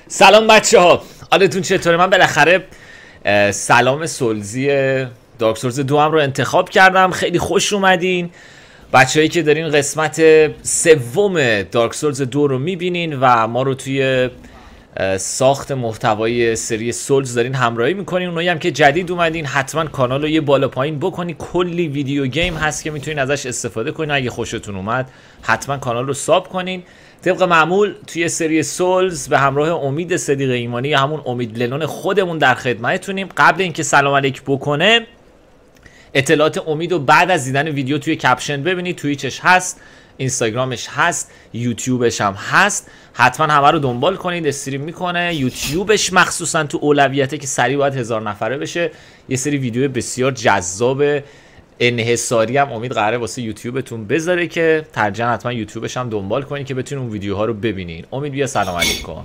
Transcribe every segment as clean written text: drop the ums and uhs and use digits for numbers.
سلام بچه ها، حالتون چطوره؟ من بالاخره سلام سولزی دارک سولز 2 هم رو انتخاب کردم. خیلی خوش اومدین بچه‌هایی که دارین قسمت سوم دارک سولز 2 رو میبینین و ما رو توی ساخت محتوای سری سولز دارین همراهی میکنین. اونایی هم که جدید اومدین حتما کانال رو یه بالا پایین بکنین، کلی ویدیو گیم هست که میتونین ازش استفاده کنین. اگه خوشتون اومد حتما کانال رو ساب کنین. طبق معمول توی سری سولز به همراه امید صدیق ایمانی یا همون امید لنون خودمون در خدمتتونیم. قبل اینکه سلام علیک بکنه اطلاعات امید رو بعد از دیدن ویدیو توی کپشن ببینید. توییچش هست، اینستاگرامش هست، یوتیوبش هم هست. حتما همه رو دنبال کنید. استریم میکنه یوتیوبش مخصوصا تو اولویته که سریع باید 1000 نفره بشه. یه سری ویدیو بسیار جذاب انحصاری هم امید قراره واسه یوتیوبتون بذاره که ترجماً حتما یوتیوبش هم دنبال کنید که بتونید اون ویدیوها رو ببینین. امید بیا سلام علیکم.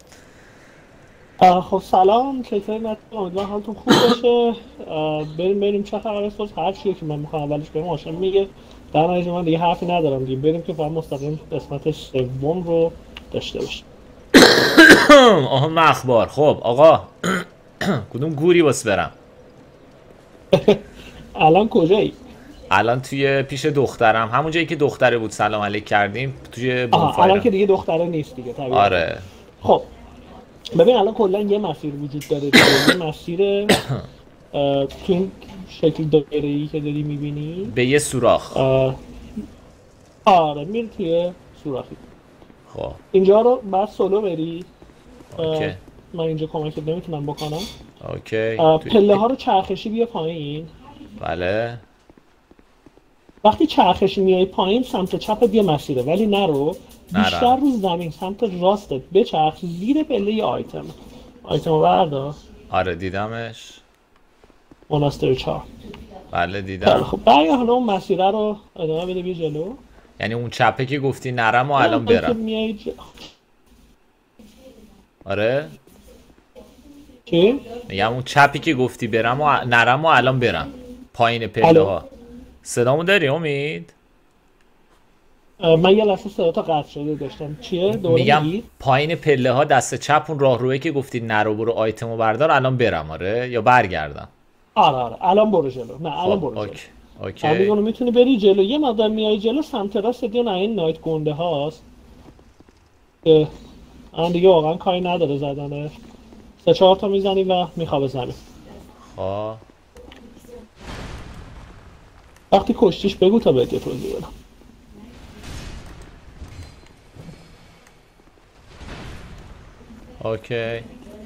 خب سلام، چطوری؟ امیدوارم حالتون خوب باشه. بریم چه خبره؟ هر چیزی که من میخوام اولش بگم آشنا میگه. در نتیجه من دیگه حرفی ندارم دیگه. بریم که فقط مستقیم قسمت سوم رو داشته باشیم. آها اخبار. خب آقا کدوم گوری واسه برم؟ الان کجایی؟ الان توی پیش دخترم، همون جایی که دختره بود سلام علیک کردیم توی بونفایر. الان که دیگه دختره نیست دیگه طبیعتا. آره. خب ببین الان کلا یه مسیر وجود داره دیگه. یه مسیر تو این شکل دایره‌ای که داری می‌بینی به یه سوراخ. آره میری توی سوراخی. خب اینجا رو بعد سولو بری. اوکی. من اینجا کمکت نمیتونم بکنم. اوکی. پله ها رو چرخشی بیا پایین. بله. وقتی چرخشی میای پایین سمت چپت یه مسیره ولی نرو. بیشتر رو زمین سمت راستت بچرخ. زیر پله یه آیتم رو بردار. آره دیدمش. موناستر 4. بله دیدم. خب برگرد حالا اون مسیره رو ادامه بده بیا جلو. یعنی اون چپه که گفتی نرم و الان برم. آره چی؟ میگم اون چپی که گفتی برم و نرم و الان برم پایین پله ها. صدامو داری امید؟ من یه لحظه صدا قطع شده داشتم. چیه؟ میگم پایین پله ها دست چپ اون راهرویی که گفتی نرو برو آیتمو بردار الان برم آره یا برگردم؟ آره الان برو جلو. نه الان برو جلو. اوکی. الان میتونی بری جلو. یه مقدار میای جلو سمت راست دیگه این نایت گنده هاست. الان دیگه واقعا کاری نداره زدنش. 3-4 تا میزنی و میخوابه زمین. خب وقتی کشتیش بگو تا بهت توضیح بدم. اوکی.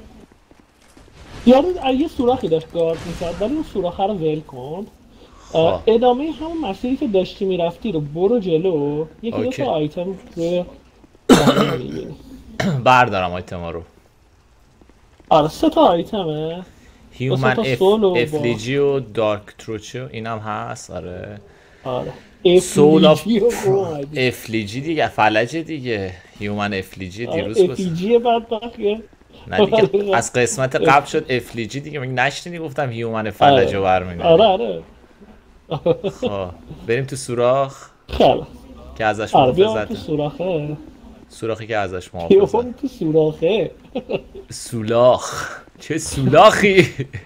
یارو یه سوراخی داشت گارد میکرد ولی اون سوراخه رو ول کن. ادامه همون مسیری که داشتی میرفتی رو برو جلو. یکی دو تا آیتم روی میبینی. بردارم آیتم ها رو. آره 3 تا آیتمه. هیومن افلیجی و دارک تروچو اینم هست. آره سول آف افلیجی دیگه فلج دیگه. هیومن افلیجی دیروز گفت افلیجی بدبختیه. نه دیگه از قسمت قبل شد افلیجی دیگه. من نشنیدی گفتم هیومن فلج رو برمی‌داره. آره خب بریم تو سوراخ. خب که ازش محافظت. تو سوراخه. سوراخی که ازش محافظت. تو سوراخه. سولاخ. چه سولاخی.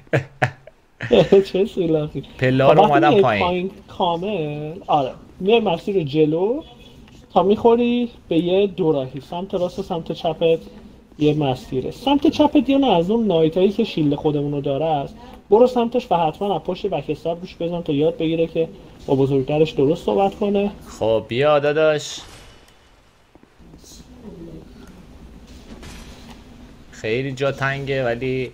چه سولاخی. پله رو اومدم پایین کامل. آره میای مسیر جلو تا میخوری به یه دوراهی. سمت راست و سمت چپت یه مسیره. سمت چپت یه از اون نایتایی که شیلد خودمونو داره است. برو سمتش و حتما از پشت بکستر روش بزن تا یاد بگیره که با بزرگترش درست صحبت کنه. خب بیا داداش. خیلی جا تنگه ولی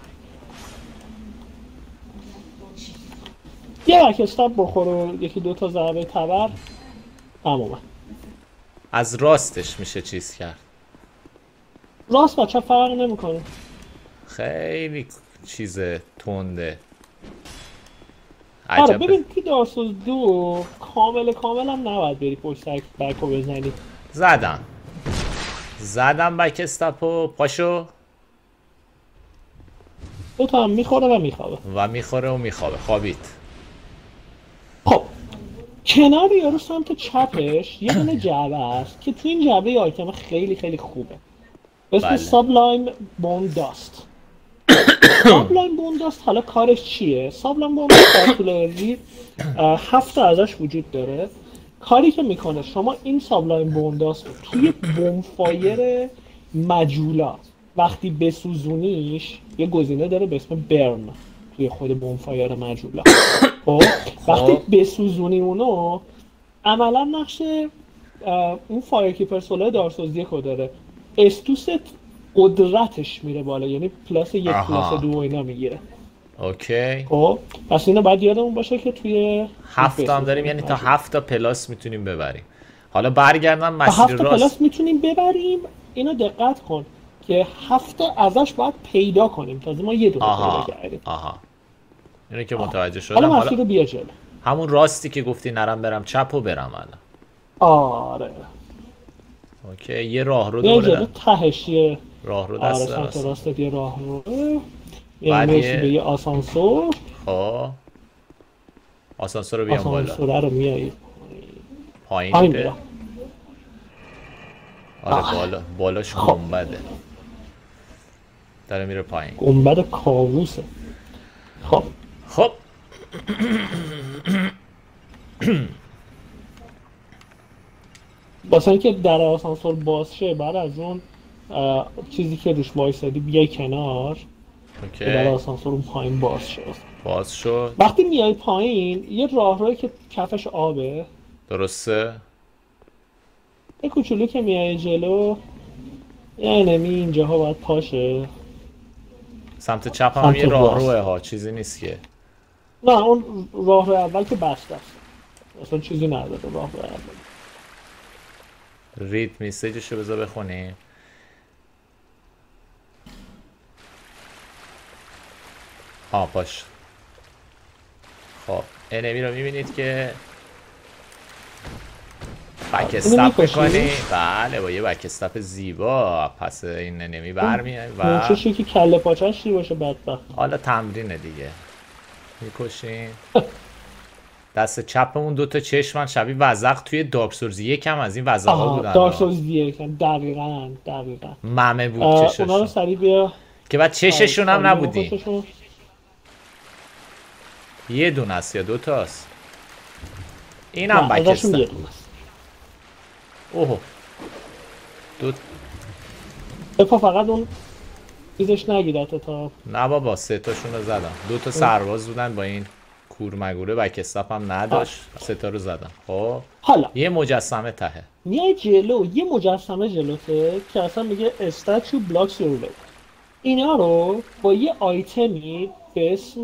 یه بکستر بخور و یکی دو تا ضربه تبر تمومه. از راستش میشه چیز کرد. راست و چپ فرق نمیکنه. خیلی چیز تنده. آره ببین توی دارک سولز 2 کامل هم نباید بری پشت بکو بزنی. زدم بک استاپو. پاشو. 2 تا هم میخوره و میخوابه. خوابید. خب کنار یارو سمت چپش یه دونه جعبه است که تو این جعبه یه آیتم خیلی خوبه. اسم بله. سابلایم بون داست. سابلایم بون داست حالا کارش چیه؟ سابلایم بون داست در طول بازی 7 تا ازش وجود داره. کاری که میکنه شما این سابلایم بون داست رو توی بونفایر مجولا وقتی بسوزونیش، یه گزینه داره به اسم برن توی خود بونفایر مجولا. خب وقتی بسوزونی اونو، عملا نقش اون فایرکیپر سولار دارسوز یکو داره، استوست قدرتش میره بالا، یعنی پلاس 1 پلاس 2 اینا میگیره. اوکی. خب پس اینو باید یادمون باشه که توی 7 هم داریم، یعنی تا 7 تا پلاس میتونیم ببریم. حالا برگردم مسیر راست. 7 تا پلاس میتونیم ببریم. اینو دقت کن که 7 تا ازش باید پیدا کنیم، تازه ما یه دونه پیدا کردیم. اینو که متوجه شدم. حالا مسیر رو بیا جلو. همون راستی که گفتی نرم برم چپ و برم الان. آره. اوکی، یه راه رو دوره تهش یه راه رو دست سمت راست یه راه رو بعد میرسی به یه آسانسور. خب آسانسور رو بیام بالا. آسانسور رو میایی پایین میره. آره بالاش گنبده داره میره پایین. گنبد کاووسه. خب واسه اینکه در آسانسور باز شه، بعد از اون چیزی که روش وایسادی بیای کنار که در آسانسور اون پایین باز شد. وقتی میای پایین یه راهروی که کفش آبه، درسته؟ یه کوچولو که میای جلو یه انمی اینجاها باید پاشه. سمت چپ هم یه راهروه ها، چیزی نیست که. نه اون راهرو اول که بسته است، اصلا چیزی نداره راهرو اول. رید میسیجشو بذار بخونیم. باش. خب انمی رو میبینید که بک استاپ میکنی. بله با یه بک استاپ زیبا پس این انمی برمیای و چشی که کله پاچش چی باشه بدبخت. حالا تمرینه دیگه. میکشین. دست چپمون 2 تا چشمن شبیه وزغ توی دارک سورز یکم از این وزغا بودن. دارک سورز یکم دقیقاً ممه بود چششون. اونا رو سریع بیا که بعد چششون هم نبودی. یه دونه است یا 2 تاست؟ این هم بک استاپ. اوه فقط اون چیزش نگیرته تا نه بابا 3 تاشون رو زدم. 2 تا سرباز بودن با این کورمگوره، بک استاپ هم نداشت. 3 تا رو زدم. خب حالا یه مجسمه تهه میای جلو، یه مجسمه جلوته که اصلا میگه ستاتیو بلاکس یور وی. اینا رو با یه آیتمی به اسم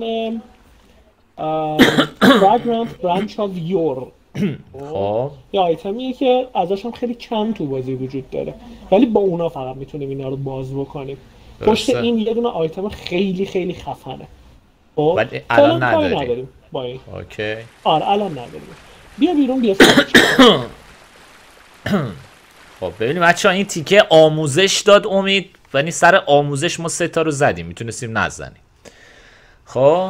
fragrant branch of your خب یه آیتمیه که ازش هم خیلی کم تو بازی وجود داره، ولی با اونا فقط میتونیم اینا رو باز بکنیم. پشت این یه دونه آیتم خیلی خیلی خفنه. خب ولی الان نداریم با این. اوکی. آره الان نداریم. بیا بیرون بیا خب ببینیم بچه‌ها این تیکه آموزش داد امید، ولی سر آموزش ما 3 تا رو زدیم، میتونستیم نزنیم. خب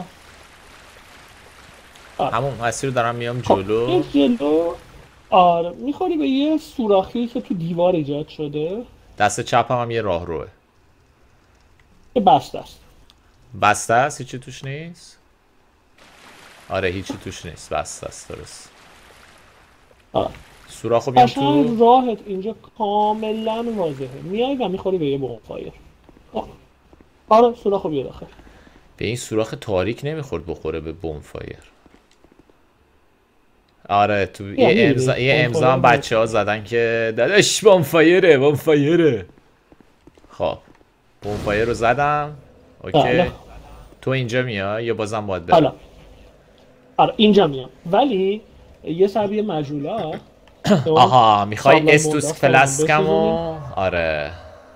همون مسیر رو دارم میام جلو. جلو آره میخوری به یه سوراخی که تو دیوار ایجاد شده. دست چپ هم یه راهروه. بسته است. بسته است؟ هیچی توش نیست؟ آره هیچی توش نیست، بسته است. درست. سوراخو بیام تو. راهت اینجا کاملا واضحه. میای و میخوری به یه بونفایر. آره سوراخو بیا داخل. به این سوراخ تاریک نمیخورد بخوره به بونفایر. آره تو یه امضا هم بچه ها زدن که داداش بونفایره. خب بونفایر رو زدم. اوکی. تو اینجا میای یا بازم باید برم؟ آره اینجا میام، ولی یه سبیه مجولا. آها میخوای استوس فلسکمو آره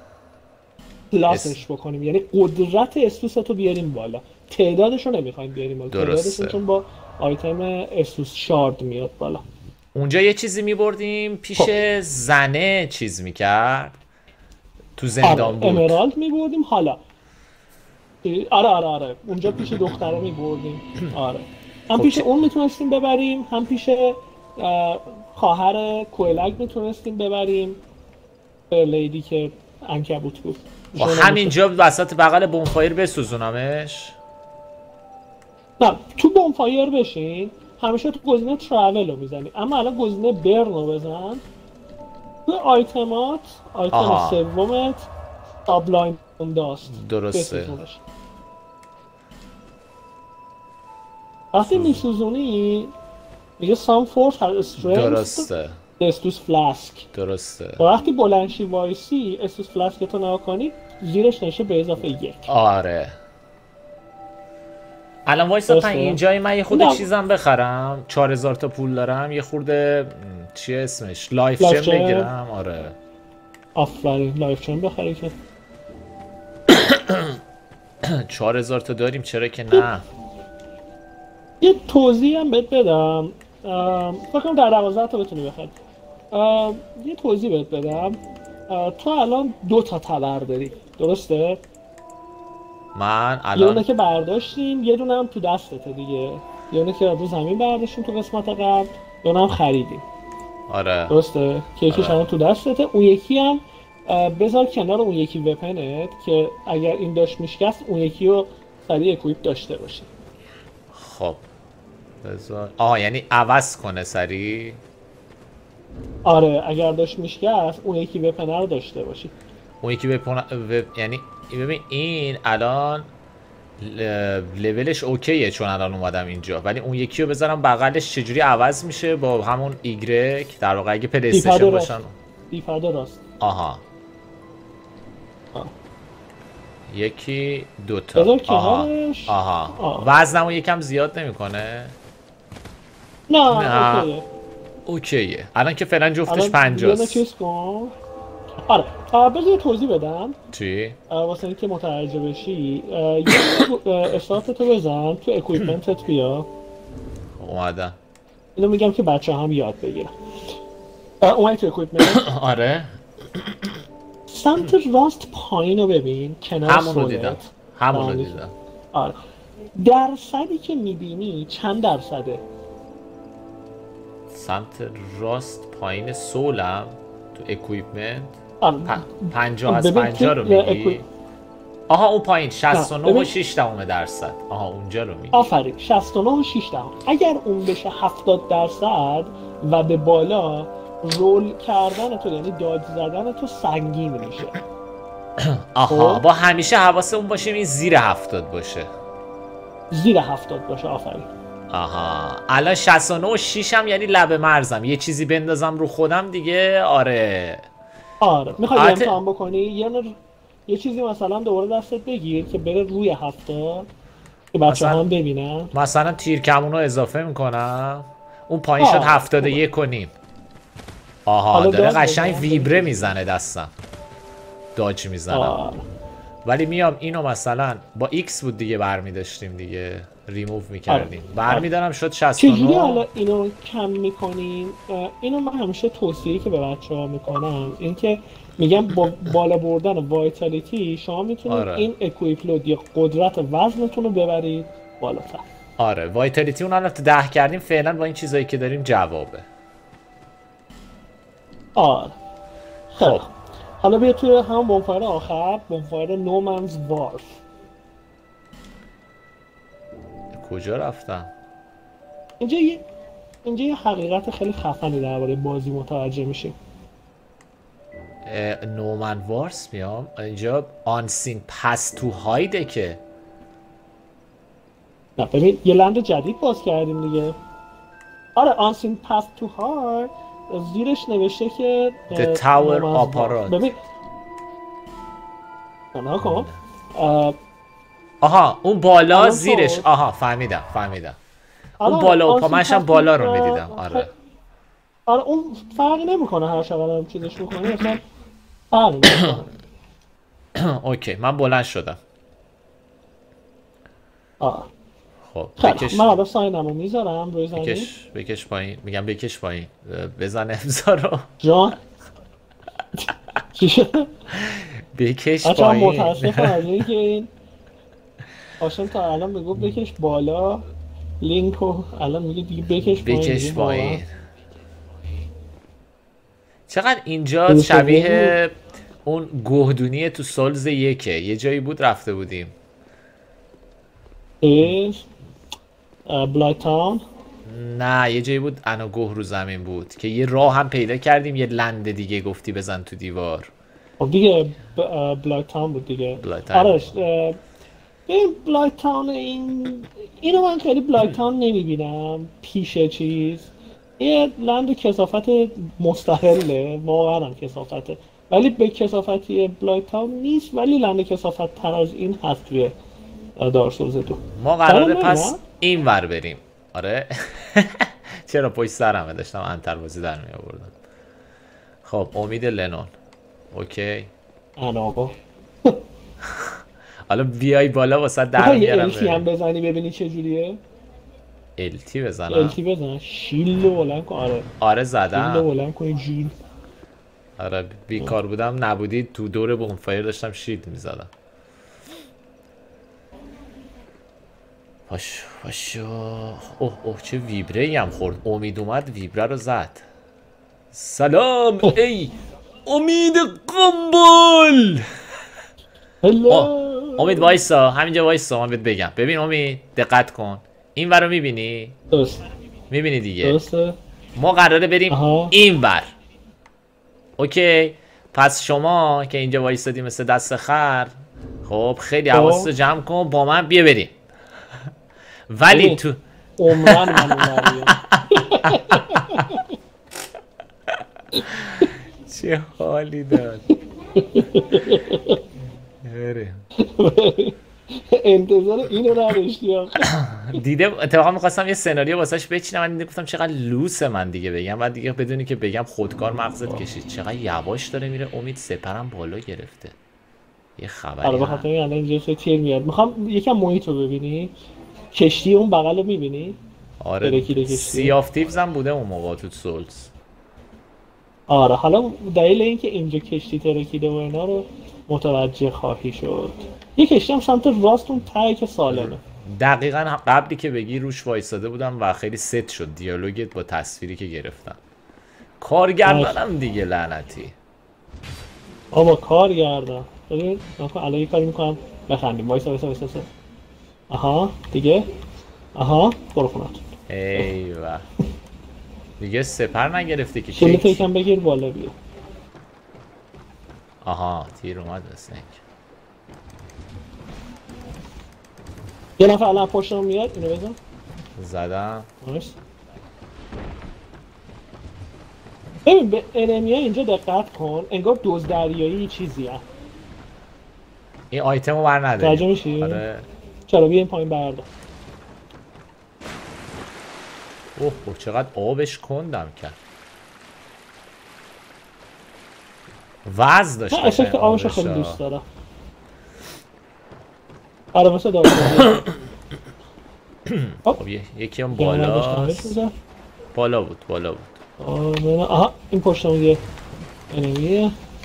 پلاسش بکنیم، یعنی قدرت استوستو بیاریم بالا. تعدادشو نمیخوایم بیاریم بالا. تعدادشون چون با آیتم استوس شارد میاد بالا. اونجا یه چیزی میبردیم پیش زنه چیز میکرد تو زندان بود. امرالد میبردیم. حالا آره اونجا پیش دختره میبردیم. آره هم پیش اون میتونستیم ببریم، هم پیش خواهر کوئلگ میتونستیم ببریم، لیدی که عنکبوت بود. و همینجا وسط بغل بونفایر بسوزونمش؟ نه تو بونفایر بشین همیشه تو گزینه ترافل رو میزنی، اما الان گزینه برن رو بزن. تو آیتمات آیتم سومت تابلاین داست درسته. وقتی میسوزونی میگه سام فورس هر استرنگث درسته استوس فلاسک. درسته. و وقتی بلنشی وایسی استوس فلاسک تو نگاه کنی زیرش نشه به اضافه 1. آره الان وایسا اینجای من یه خورده چیزم بخرم. 4000 تا پول دارم، یه خورده چیه اسمش لایف چم بگیرم. آره آفرین لایف چم بخری که 4000 تا داریم چرا که نه. یه توضیح هم بهت بدم، فکر کنم در 12 تا بتونی بخری. یه توضیح بهت بدم، تو الان 2 تا تبر داری درسته؟ من الان یه دونه که برداشتیم، یه دونه هم تو دستته دیگه. یه دونه که رو زمین برداشتیم تو قسمت قبل، یه دونه هم خریدیم. آره درسته؟ که یکیش الان تو دستته، اون یکی هم بذار کنار اون یکی وپنت که اگر این داشت میشکست اون یکی رو سریع اکویپ داشته باشی. خب بذار یعنی عوض کنه سریع. آره اگر داشت میشکست اون یکی وپنه رو داشته باشی. اون یکی یعنی ببین این الان لولش اوکیه چون الان اومدم اینجا، ولی اون یکی رو بذارم بغلش چجوری عوض میشه با همون ایگرک؟ در واقع اگه پلی استیشن باشن دیپاد راست. آها یکی 2 تا. بذار کنارش. آها وزنمو یکم زیاد نمیکنه؟ نه اوکیه. الان که فعلا جفتش 50 است. چیز کن. آره بذار توضیح بدم چی؟ واسه اینکه متوجه بشی. یه استارتتو بزن تو اکویپمنتت بیا. اومدم. اینو میگم که بچه هم یاد بگیرن. اومدی تو اکویپمنت. آره سمت راست پایین رو ببین کنار همون رو دیدم. آره درصدی که میبینی چند درصده؟ سمت راست پایین سولم تو اکویپمنت 50 از 50 رو میگی؟ آها اون پایین 69 و 6 دهم درصد. آها اونجا رو میگی. آفرین 69 و 6 دهم. اگر اون بشه 70 درصد و به بالا رول کردن تو یعنی داج زدن تو سنگین میشه. آها با همیشه حواسه اون باشه این زیر 70 باشه. زیر 70 باشه آفرین. آها الان 69 و 6 هم یعنی لب مرزم، یه چیزی بندازم رو خودم دیگه. آره میخوای امتحان بکنی یه چیزی مثلا دوباره دستت بگیر که بره روی 70 که بچه هم ببینن. مثلا تیر کمون رو اضافه میکنم اون پایین شد 71 و نیم. آها داره قشنگ ویبره میزنه دستم داج میزنم. ولی میام اینو مثلا با ایکس بود دیگه برمیداشتیم دیگه ریموو میکردیم برمیدارم شد 69. چجوری حالا اینو کم میکنیم؟ اینو من همیشه توصیه‌ای که به بچه‌ها میکنم این که میگم با بالا بردن وایتالیتی شما میتونید این اکویپ لود یا قدرت وزنتون رو ببرید بالاتر. آره وایتالیتی اون الان 10 کردیم فعلا با این چیزایی که داریم جوابه. آره خب حالا بیا توی همون بونفایر آخر، بونفایر نومنز وارف. کجا رفتم؟ اینجا یه حقیقت خیلی خفنی درباره بازی متوجه میشیم. نومن وارس میام اینجا آنسین پس تو هایده که نه ببین یه لند جدید باز کردیم دیگه. آره آنسین پس تو هاید زیرش نوشته که The Tower آپارات. ببین کن آها اون بالا زیرش. آها فهمیدم اون بالا و پامش هم بالا رو میدیدم. آره اون فرقی نمیکنه هر شبه چیزش میکنی اصلا فرقی نمیکنه. اوکی من بلند شدم. خب من حالا ساینمو میذارم روی زمین. بکش پایین. میگم بکش پایین بزن امضا رو. جان چی شد؟ بکش پایین. متاسفم از اینکه این آشان تا الان میگفت بکش بالا لینکو الان میگه دیگه بکش پایین. چقدر اینجا شبیه اون گهدونی تو سولز یکه یه جایی بود رفته بودیم. بلاد تاون؟ نه یه جایی بود انا گه رو زمین بود که یه راه هم پیدا کردیم، یه لنده دیگه گفتی بزن تو دیوار. خب دیگه بلاد تاون بود دیگه. بلاد تاون. آرش ببین بلاد تاون اینو من خیلی بلاد تاون نمیبینم پیش چیز. یه لند کثافت مستقله، واقعا هم کثافته، ولی به کثافتی بلاد تاون نیست، ولی لند کثافت تر از این هست توی دارک سولز 2. ما قراره پس این ور بریم. آره چرا پشت سرمه داشتم انتربازی در می آوردم. خب امید لنون اوکی آقا حالا بیای بالا واسه در میارم. التی هم بزنی ببینی چه جوریه. التی بزنم؟ التی بزن شیل رو بلند کن. آره زدم. شیل رو بلند کن جیل. آره بیکار بودم نبودی تو دور بونفایر داشتم شیلد میزدم. پاشو اوه چه ویبره ای هم خورد. امید اومد ویبره رو زد. سلام ای امید قنبل. امید وایسا همینجا وایسا من بهت بگم. ببین امید دقت کن این ور رو میبینی؟ درست میبینی دیگه؟ درسته. ما قراره بریم این ور. اوکی پس شما که اینجا وایسادی مثل دست خر، خب خیلی حواستو جمع کن با من بیا بریم. ولی تو عمران من چه حالی داد. انتظار اینو نداشتی. دیده اتفاقا میخواستم یه سناریو واسش بچینم، من گفتم چقدر لوس من دیگه بگم، بعد دیگه بدونی که بگم خودکار مغزت کشید. چقدر یواش داره میره. امید سپرم بالا گرفته. یه خبری آره بخاطر این الان اینجا تیر میاد. میخوام یکم محیط رو ببینی. کشتی اون بغل رو میبینی؟ آره سی آف تیوز هم بوده اون موقع تو سولز. آره حالا دلیل اینکه اینجا کشتی ترکیده و اینا رو متوجه خواهی شد. یه کشتی هم سمت راست اون ته که سالمه. دقیقا قبلی که بگی روش وایساده بودم و خیلی ست شد دیالوگت با تصویری که گرفتم. کارگردانم دیگه لعنتی. آبا کارگردان. ببین الان یه کاری میکنم بخندیم. وایسا. آها دیگه. آها برو خونت. ایوه دیگه سپر نگرفته که شیلت یکم بگیر بالا بیا. آها تیر اومد مثل اینکه. یه نفر الان پشتم میاد اینو بزن. زدم. ببین به انمی ها اینجا دقت کن، انگار دزدریایی چیزی هست. این آیتم رو بر نداری. توجه میشی؟ آره. چرا بیا این پایین بردار. اوه چقدر آبش کندم کرد. وز داشت. من افکت آبش رو خیلی دوست دارم. آره مثل دارم. خب یکی هم بالاست. بالا بود. آها این پشتمون یه انمیه.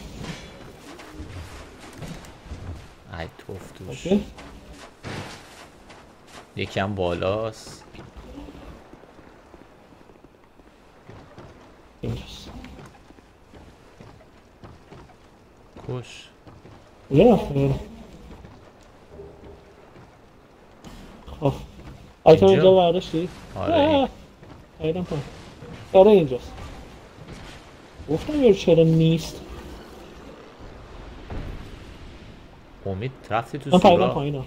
ای توفتوش. یکی هم بالاست. اینجاست. کش. یه نفر. خب آیتم اینجا برداشتی؟ آره ایدم پایین. آره اینجاست. گفتم یه چرا نیست. امید رفتی تو من سورا؟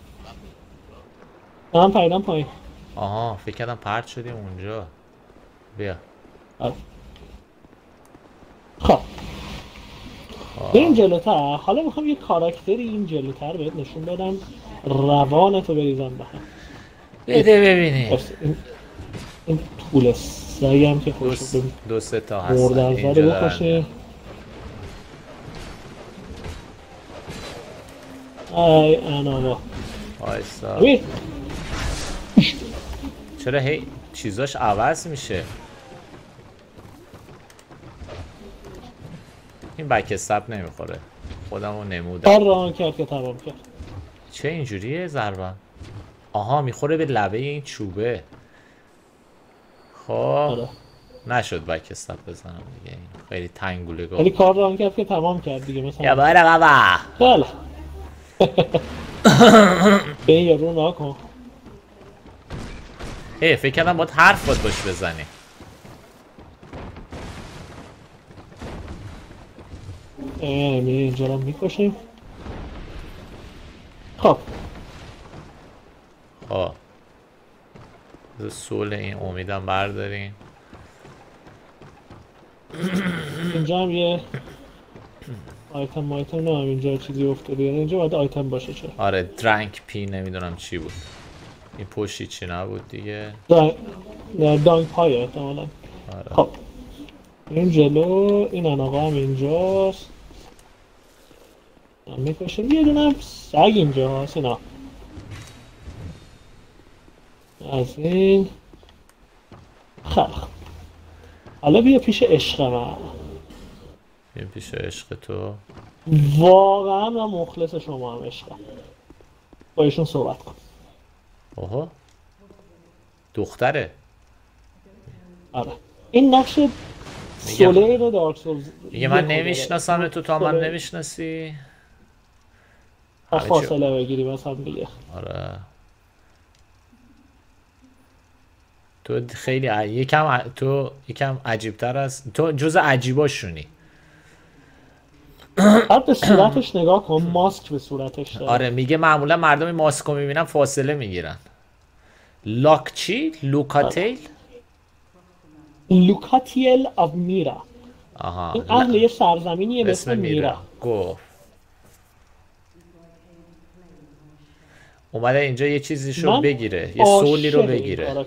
من پریدم پایین. آها فکر کردم پرت شدیم اونجا. بیا. خب بریم جلوتر. حالا میخوام یه کاراکتری این جلوتر بهت نشون بدم روانتو بریزم به هم. بده ببینی این طول سعی هم که خوش دو سه تا هستن اینجا بکشه. ای اناما آیسا چرا هی چیزاش عوض میشه. این بک استپ نمیخوره. خودمو نمودم. هر راه کرد که تمام کرد. چه اینجوریه ضربم؟ آها میخوره به لبه این چوبه. خب نشد بک استاپ بزنم دیگه. این خیلی تنگوله ولی گفت. کار ران کرد که تمام کرد دیگه مثلا. یا باره بابا. بله. به این یارو ناکن. فکر کردم باید حرف باید باش بزنی. میره اینجا رو میکشیم. خب سول این امیدم برداریم. اینجا هم یه آیتم نه اینجا چیزی افتاده، یعنی اینجا باید آیتم باشه. چرا؟ آره درانک پی نمیدونم چی بود. این پشتی چی نبود دیگه. دانک پای احتمالا. آره. خب این جلو این آقا هم اینجاست. میکشیم. یه دونه هم سگ اینجا هست. اینا از این خیلی. حالا بیا پیش عشق من. این پیش عشق تو. واقعا من مخلص شما هم عشقم. با ایشون صحبت کن. اوه دختره. آره این نقش سولیر دارک سولز. میگه من نمیشناسم تو تا من نمیشناسی. فاصله بگیری مثلا دیگه. آره تو خیلی یکم عجیب‌تر است. تو جز عجیباشونی. بعد به صورتش نگاه کن. ماسک به صورتش داره. آره میگه معمولا مردم این ماسکو میبینن فاصله میگیرن. لاک چی؟ لوکاتیل؟ لوکاتیل آف میرا. آها این اهل یه سرزمینیه به اسم میرا. گفت اومده اینجا یه چیزیشو بگیره. یه سولی رو بگیره.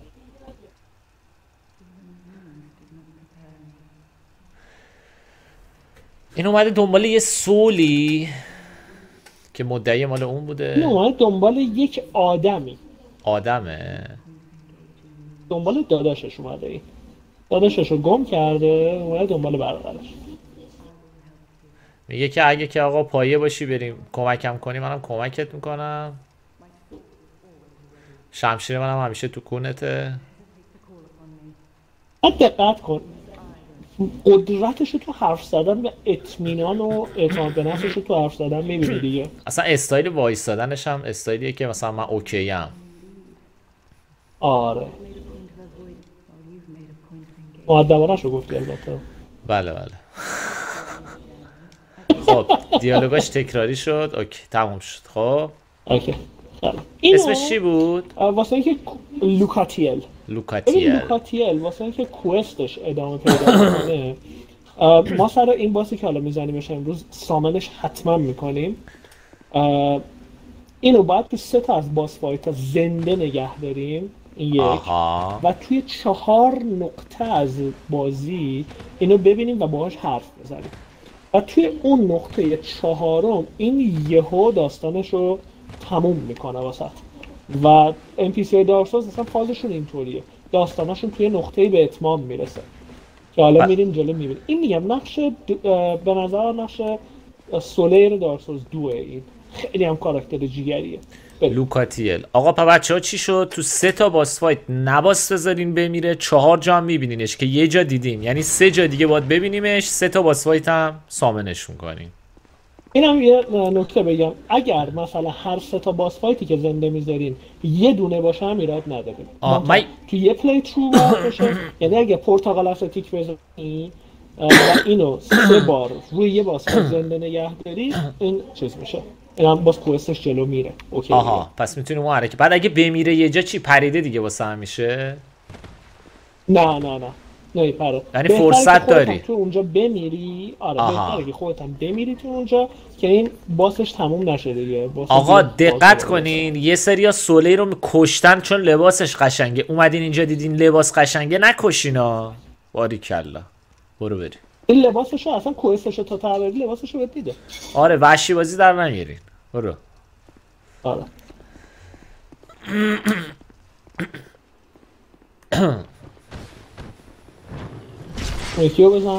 این اومده دنبال یه سولی که مدعی مال اون بوده. این اومده دنبال یک آدمی. آدمه؟ دنبال داداشش اومده. این داداشش رو گم کرده. اومده دنبال برادرش. میگه که اگه که آقا پایه باشی بریم کمکم کنی منم کمکت میکنم. شمشیر منم همیشه تو کونته. دقت کن قدرتش تو حرف زدن و اطمینان و اعتماد به نفسش تو حرف زدن میبینی دیگه. اصلا استایل وایستادنش هم استایلیه که مثلا من اوکی ام. آره مؤدبانش رو گفتی البته. بله خب دیالوگاش تکراری شد. اوکی تموم شد. خب اوکی اسمش چی بود؟ واسه اینکه لوکاتیل واسه اینکه کوستش ادامه پیدا کنه. ما سر این باسی که حالا میزنیمش امروز سامنش حتما میکنیم. اینو باید تو 3 تا از باس فایت زنده نگه داریم. این یک. و توی 4 نقطه از بازی اینو ببینیم و باهاش حرف بزنیم. و توی اون نقطه 4م این یهو داستانش رو تموم میکنه واسط. و NPC دارک سولز اصلا فازشون اینطوریه. داستاناشون توی نقطه‌ای به اتمام میرسه که حالا میریم جلو میبینیم. این میگم نقش به نظر نقش سولیر دارک سولز 2. این خیلی هم کاراکتر جیگریه. لوکاتیل. آقا پا بچه‌ها چی شد؟ تو 3 تا باس فایت نباس بذارین بمیره. 4 جا هم میبینینش که یه جا دیدیم. یعنی 3 جا دیگه باید ببینیمش. 3 تا باس فایت هم سامنش می‌کنیم. اینم یه نکته بگم. اگر مثلا هر 3 تا باس فایتی که زنده میذارین یه دونه باشه هم ایراد نداریم. تو یه پلی ترو باشه. یعنی اگه پرتغال استیک بزنی و اینو 3 بار روی یه باس فایت زنده نگه داری این چیز میشه. اینم باز کوستش جلو میره. اوکی. آها پس میتونیم اون حرکت. بعد اگه بمیره یه جا چی پریده دیگه واسه هم میشه؟ نه پره. یعنی فرصت داری تو اونجا بمیری. آره بهتره که خودت هم بمیری تو اونجا که این باسش تموم نشه دیگه. آقا دقت کنین یه سریا سولی رو کشتن چون لباسش قشنگه. اومدین اینجا دیدین لباس قشنگه نکشینا. باریکلا برو بریم. این لباسشو اصلا کوستشو تا تعبیری لباسشو بهت دیده. آره وحشی بازی در نمیارین. برو. آره یکیو بزن.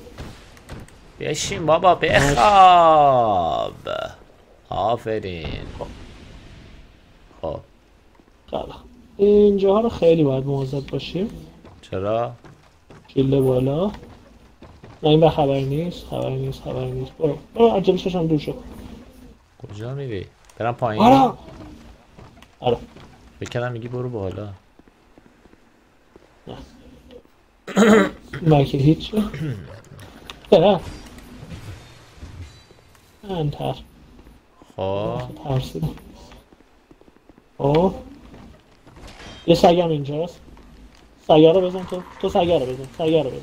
بشین بابا بخواب. آفرین. خب اینجاها رو خیلی باید مواظب باشیم. چرا؟ شیله بالا. نه این به خبری نیست. برو عجلشش هم دور شد. کجا میری؟ برم پایین؟ آره بکنم میگی برو بالا. من که هیچی. ده انتر خب ترسیدم. یه سگم اینجاست. سگه رو بزن تو سگه رو بزن.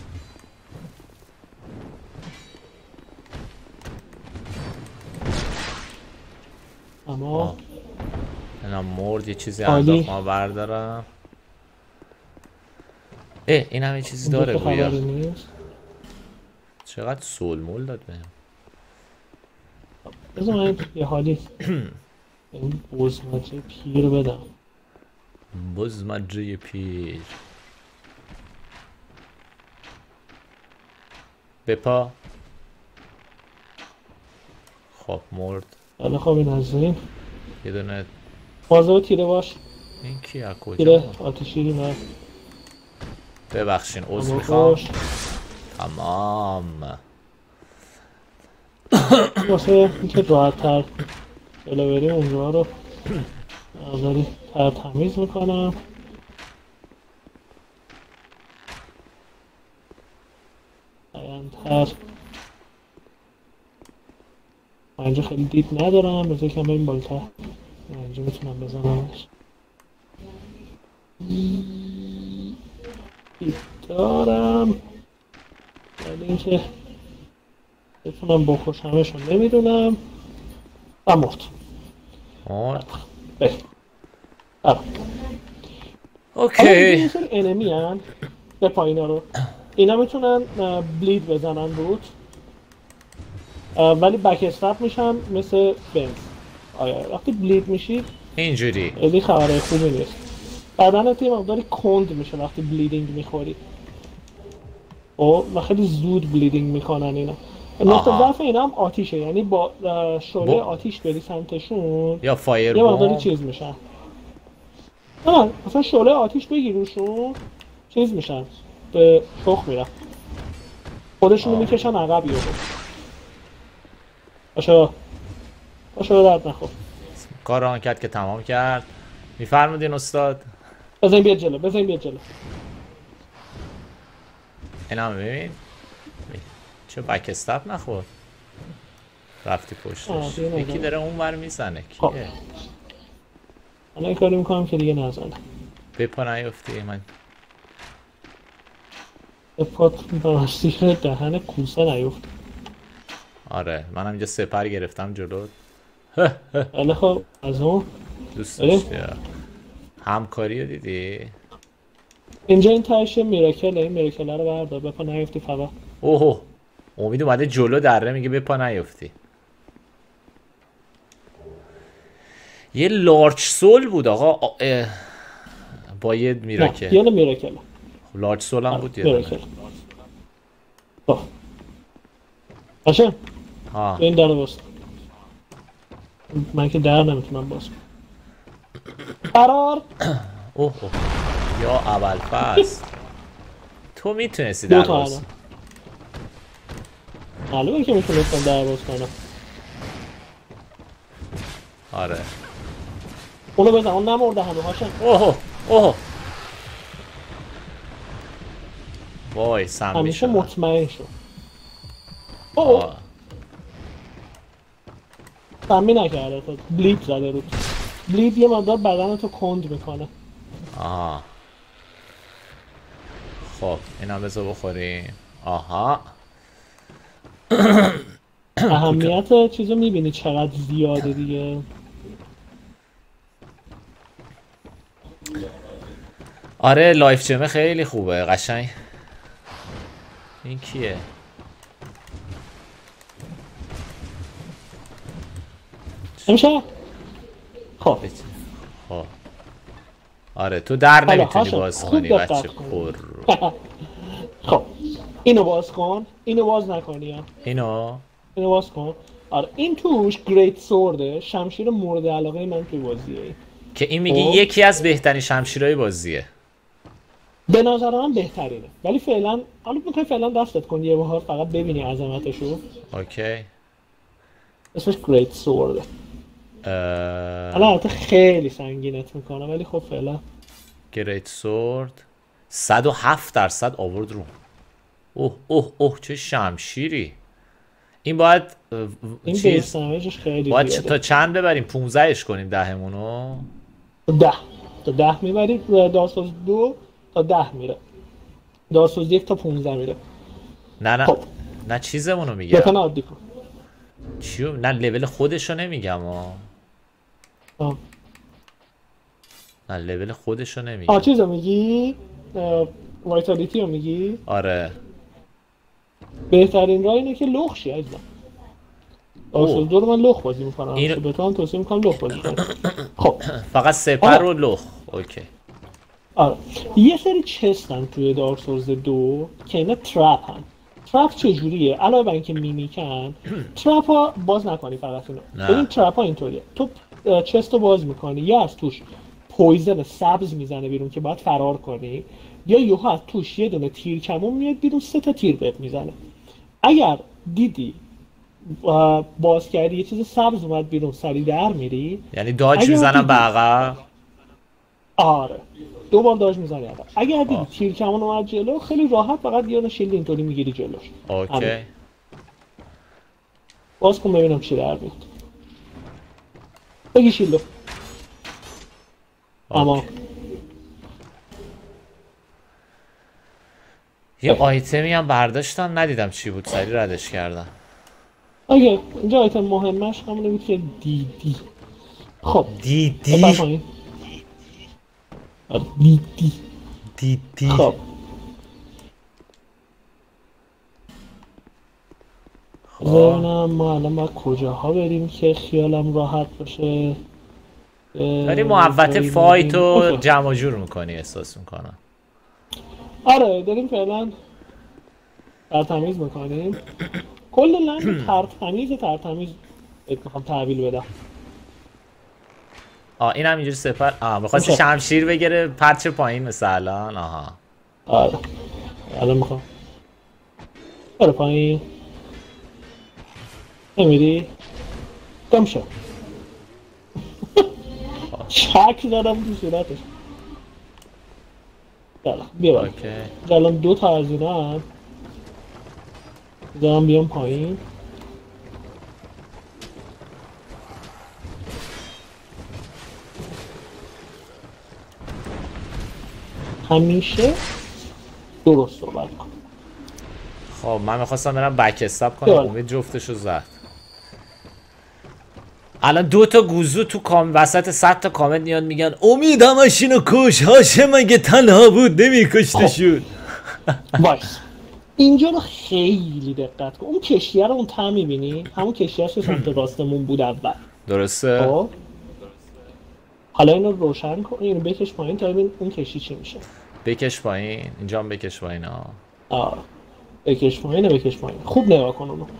اما اینا مرد. یه چیزی عالی. انداخت ما بردارم. این هم یه چیزی داره گویا. چقدر سول مول داد بهم. بذار من یه حالی این بزمجه پیر بدم. بزمجه پیر بپا. خب مرد. حالا خب این از این یه دونه بازه تیره باش. این کی از کجا؟ تیره آتشیری نه. ببخشین عذر میخوام. تمام. واسه اینکه راحت تر جلو بریم اونجا رو مقداری تمیز میکنم. بیانتر من اینجا خیلی دید ندارم. بذار کم بریم بالاتر. من اینجا میتونم بزنمش. دید دارم ولی اینکه بتونم بکشمشون نمیدونم. و مرد. اوکی. این سری انمی هن به پایینا رو اینا میتونن بلید بزنن بود ولی بک استپ میشن مثل بنز. وقتی بلید میشید اینجوری خیلی خبره خوبی نیست. بدنت یه مقداری کند میشه وقتی بلیدینگ میخوری و خیلی زود بلیدینگ میکنن اینا. نقطه ضعف اینا هم آتیشه. یعنی با شعله آتیش بری سمتشون یا فایر یه مقداری چیز میشن. نه مثلا شعله آتیش بگیر روشون چیز میشن به شخ میرن خودشونو میکشن عقب یهو. باشه درد نخور. کار ران کرد که تمام کرد. میفرمودین استاد؟ بزنیم بیاد جلو. این هم ببین چه بک استپ نخورد. رفتی پشتش. یکی داره اونور میزنه. کیه؟ من این کاری میکنم که دیگه نزنه. بپا نیفتی. من بپات باشتیه دهن کوسه نیفت. آره منم اینجا سپر گرفتم جلو. ولی خب از اون دوست داشتی همکاری رو دیدی؟ اینجا این تهش میراکله. این میراکله رو بردار. بپا نیفتی فقط. اوه امید اومده جلو دره میگه بپا نیفتی. یه لارج سول بود آقا با یه میراکل. یه میراکل. لارج سول هم بود یه میراکل. باشه این در باز. من که در نمیتونم باز قرار. اوه یا اول فصل تو میتونستی در باز. معلومه که میتونستم در باز کنم. آره اونو بزن. اون نمورده همه هاشم. اوه وای سم همیشه میشدم. مطمئن شد. سمی نکرده تو. بلید زده رو. بلید یه مقدار بدنتو کند میکنه. خب اینا بذار بخوریم. اهمیت چیزو میبینی چقدر زیاده دیگه. آره لایف جمه خیلی خوبه قشنگ. این کیه؟ نمیشه؟ خب آره تو در نمیتونی باز کنی بچه پر. خب اینو باز کن. اینو باز نکنی ها. اینو باز کن. آره این توش گریت سورده. شمشیر مورد علاقه من توی بازیه که این میگه یکی از بهترین شمشیرهای بازیه. به نظر من بهترینه، ولی فعلا حالا میخوای فعلا دستت کن یه بار فقط ببینی عظمتشو. اوکی. اسمش گریت سورد. حالا البته خیلی سنگینت میکنه ولی خب فعلا. گریت سورد 107% آورد رو. اوه اوه اوه چه شمشیری. این باید این بیس دمیجش خیلی باید زیاده. تا چند ببریم؟ 15ش کنیم 10مونو؟ 10 تا 10 میبریم. دارک سولز 2 تا 10 میره. دارک سولز 1 تا 15 میره. نه خب. نه چیزمونو میگم. یکن عادی کن. چیو؟ نه لول خودشو نمیگم نه لول خودشو نمیگم. چیزو میگی؟ وایتالیتی رو میگی؟ آره. بهترین راه اینه که لخ شی عزیزم. دارک سولز 2 رو من لخ بازی میکنم. اینو... به تو هم توصیه میکنم لخ بازی کنی. خب فقط سپر رو لخ. اوکی. آره. یه سری چستن توی دارک سولز 2 که اینا ترپ هن. ترپ چجوریه؟ علاوه بر اینکه میمیکن، ترپ ها باز نکنی فقط اینو. ببین ترپ ها اینطوریه. تو چست رو باز میکنی یا از توش پویزن سبز میزنه بیرون که باید فرار کنی، یا یهو از توش یه دونه تیر کمون میاد بیرون 3 تا تیر بهت میزنه. اگر دیدی باز کردی یه چیز سبز اومد بیرون سری در میری، یعنی داج میزنم به عقب. آره 2 بار داج میزنی عقب. اگر دیدی تیر کمون اومد جلو خیلی راحت فقط یه دونه شیلد اینطوری میگیری جلوش. اوکی. باز کن ببینم چی در میاد. بگی شیلدو. اما یه آیتمی هم برداشتم ندیدم چی بود، سری ردش کردم. اوکی اینجا آیتم مهمش همونه بود که دیدی. خب دیدی؟ دیدی. خب ببینم ما الان باید کجاها بریم که خیالم راحت باشه. داری محوطه فایت رو جمع جور میکنی احساس میکنم. آره داریم فعلا ترتمیز میکنیم. کل لند ترتمیز میخوام تحویل بدم. این هم اینجوری سپر میخواستی شمشیر بگیره پرچه پایین مثل الان. آره الان میخوام بره پایین. نمیری؟ کم شد. چک زدم تو صورتش. بیا باید الان 2 تا از اینا هم دارم بیام پایین. همیشه درست صحبت کن. خب من میخواستم برم بک استاپ کنم. امید جفتشو زد. الان 2 تا گوزو تو وسط 100 تا کامنت میان میگن امید همشینو کش، هاشم اگه تنها بود نمیکشتشون. وایس اینجا رو خیلی دقت کن. اون کشتیه رو اون ته میبینی؟ همون کشتیه که سمت راستمون بود اول. درسته. خب حالا اینو روشن کن، اینو بکش پایین تا ببین اون کشتی چی میشه. بکش پایین. اینجا هم بکش پایین. بکش پایین. خوب نگاه کن اونو.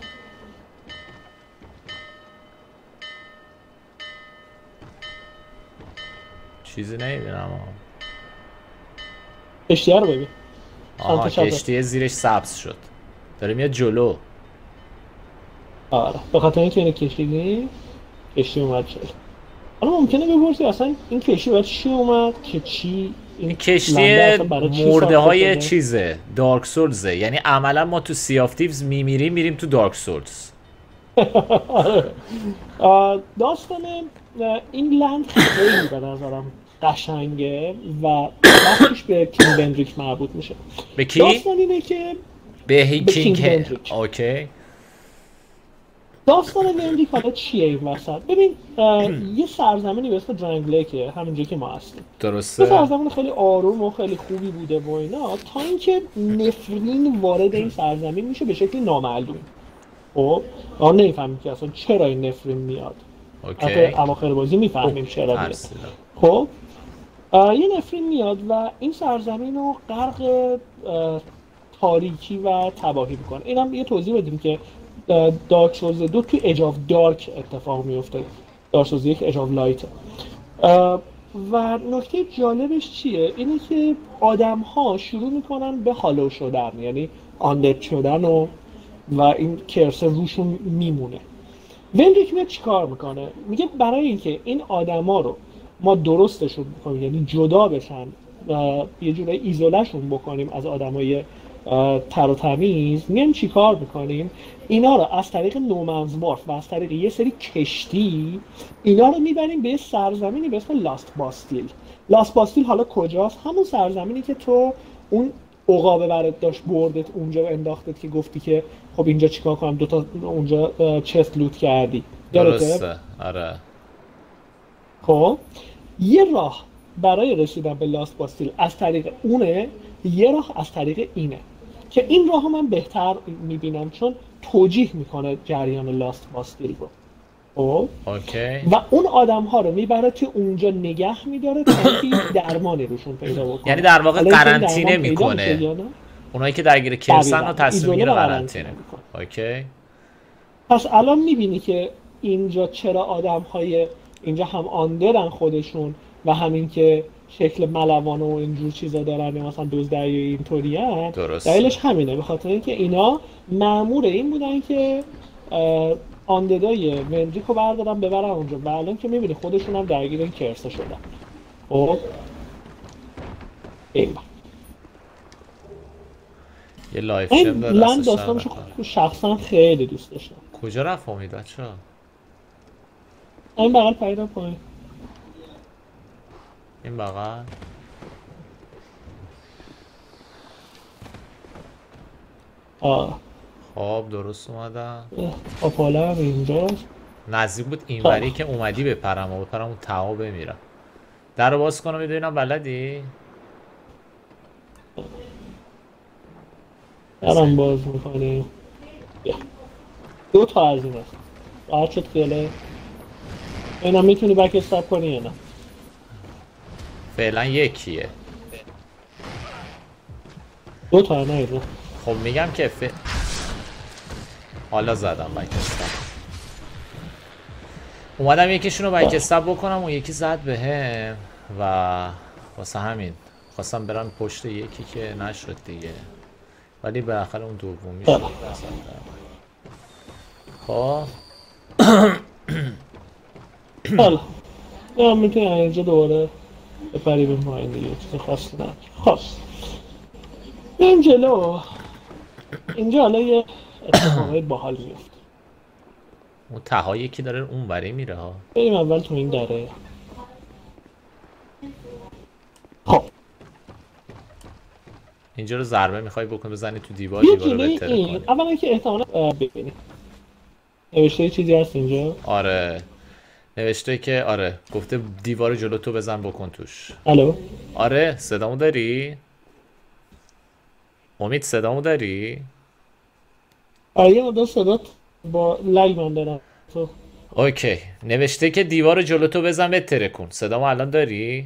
چیزی نمیبینم. کشتیه رو ببین. کشتیه زیرش سبز شد. داره میاد جلو. آره به خاطر اینکه اینو کشیدی کشتی اومد شد. حالا ممکنه بپرسی اصلا این کشتی برای چی اومد که چی؟ این کشتی مرده های چیزه دارک سولزه. یعنی عملا ما تو سی آف تیوز میریم تو دارک سولز. داستان این لند خیلی به نظرم قشنگه و وقتش به کینگ بندریک مربوط میشه. به کی؟ داستان اینه که به کینگ بندریک. اوکی. داستان بندریک حالا چیه این وسط؟ ببین یه سرزمینی به اسم درنگلیکه همینجا که ما هستیم. درسته. یه سرزمین خیلی آروم و خیلی خوبی بوده و اینا تا اینکه نفرین وارد این سرزمین میشه به شکلی نامعلوم. خب ما نمیفهمیم که اصلا چرا این نفرین میاد. اوکی. اواخر بازی میفهمیم چرا میاد. خب یه نفرین میاد و این سرزمین رو غرق تاریکی و تباهی میکنه. اینم یه توضیح بدیم که دارک سولز 2 توی ایج آف دارک اتفاق میفته. دارک سولز 1 ایج آف لایت. و نکته جالبش چیه؟ اینه که آدم ها شروع میکنن به هالو شدن، یعنی آندد شدن و این کرسه روشون میمونه. ولریک میاد چیکار میکنه؟ میگه برای اینکه این آدما رو ما درستشون بکنیم، یعنی جدا بشن و یه جورایی ایزولهشون بکنیم از آدمای تر و تمیز، میایم چیکار میکنیم؟ اینا رو از طریق نومنزمورف و از طریق یه سری کشتی اینا رو میبریم به یه سرزمینی به اسم لاست باستیل. لاست باستیل حالا کجاست؟ همون سرزمینی که تو اون عقابه برات داشت بردت اونجا انداختت که گفتی که خب اینجا چیکار کنم، دوتا اونجا چست لوت کردی. درسته. آره. خب یه راه برای رسیدن به لاست باستیل از طریق اونه، یه راه از طریق اینه که این راه من بهتر میبینم چون توجیه میکنه جریان لاست باستیل رو. خب اوکی. و اون آدم ها رو میبره که اونجا نگه میداره تا اینکه درمانی روشون پیدا بکنه. یعنی در واقع حالا اینکه قرنطینه درمان پیدا میشه میکنه یا نه؟ اونایی که درگیر کرسن رو دقیقاً. تصمیم ایزوله میگیره و قرنطینه. میکنه. اوکی. پس الان میبینی که اینجا چرا آدم های اینجا هم آندرن خودشون و همین که شکل ملوانه و اینجور چیزا دارن، یا مثلا دزدایی اینطوری هن. درسته. دلیلش همینه، به خاطر اینکه اینا مأمور این بودن که آنددای وندریک رو بردارن ببرن اونجا و الان که میبینی خودشون هم درگیر این کرسه شدن. خب این یه لایف این شم داره لند داستانش شخصا خیلی دوست داشتم. کجا رفت امید بچه ها؟ این بغل پیدا پایین. این بغل خب درست اومدم. آپاله هم اینجاست. نزدیک بود اینوری که اومدی بپرم اون تاو بمیرم. در رو باز کنم ببینم بلدی؟ درم باز میکنیم. دو تا از این هست. راحت شد خیلی. اینا میتونی بک استاپ کنی یا نه؟ فعلا یکیه. دو تا نه اینا. خب میگم که حالا زدم بک استاپ. اومدم یکیشون رو بک استاپ بکنم و یکی زد بهم و واسه همین خواستم برم پشت یکی که نشد دیگه، ولی بالاخره اون دومی شد. خب حالا یا میتونی اینجا دوباره بپری به ماین دیگه، چیز خاصی نداره. خب بریم جلو. اینجا حالا یه اتفاقای باحال میفته. اون تها یکی داره اون وری میره ها. بریم اول تو این دره. خب اینجا رو ضربه میخوای بکنی بزنی تو دیوار رو بتره کنی. اولا که احتمالا ببینی نوشته چیزی هست اینجا. آره نوشته که آره گفته دیوار جلو تو بزن بکن توش. الو آره صدامو داری؟ امید صدامو داری؟ آره یه مدت صدات با لگ من دارم. اوکی نوشته که دیوار جلو تو بزن بتره کن. صدامو الان داری؟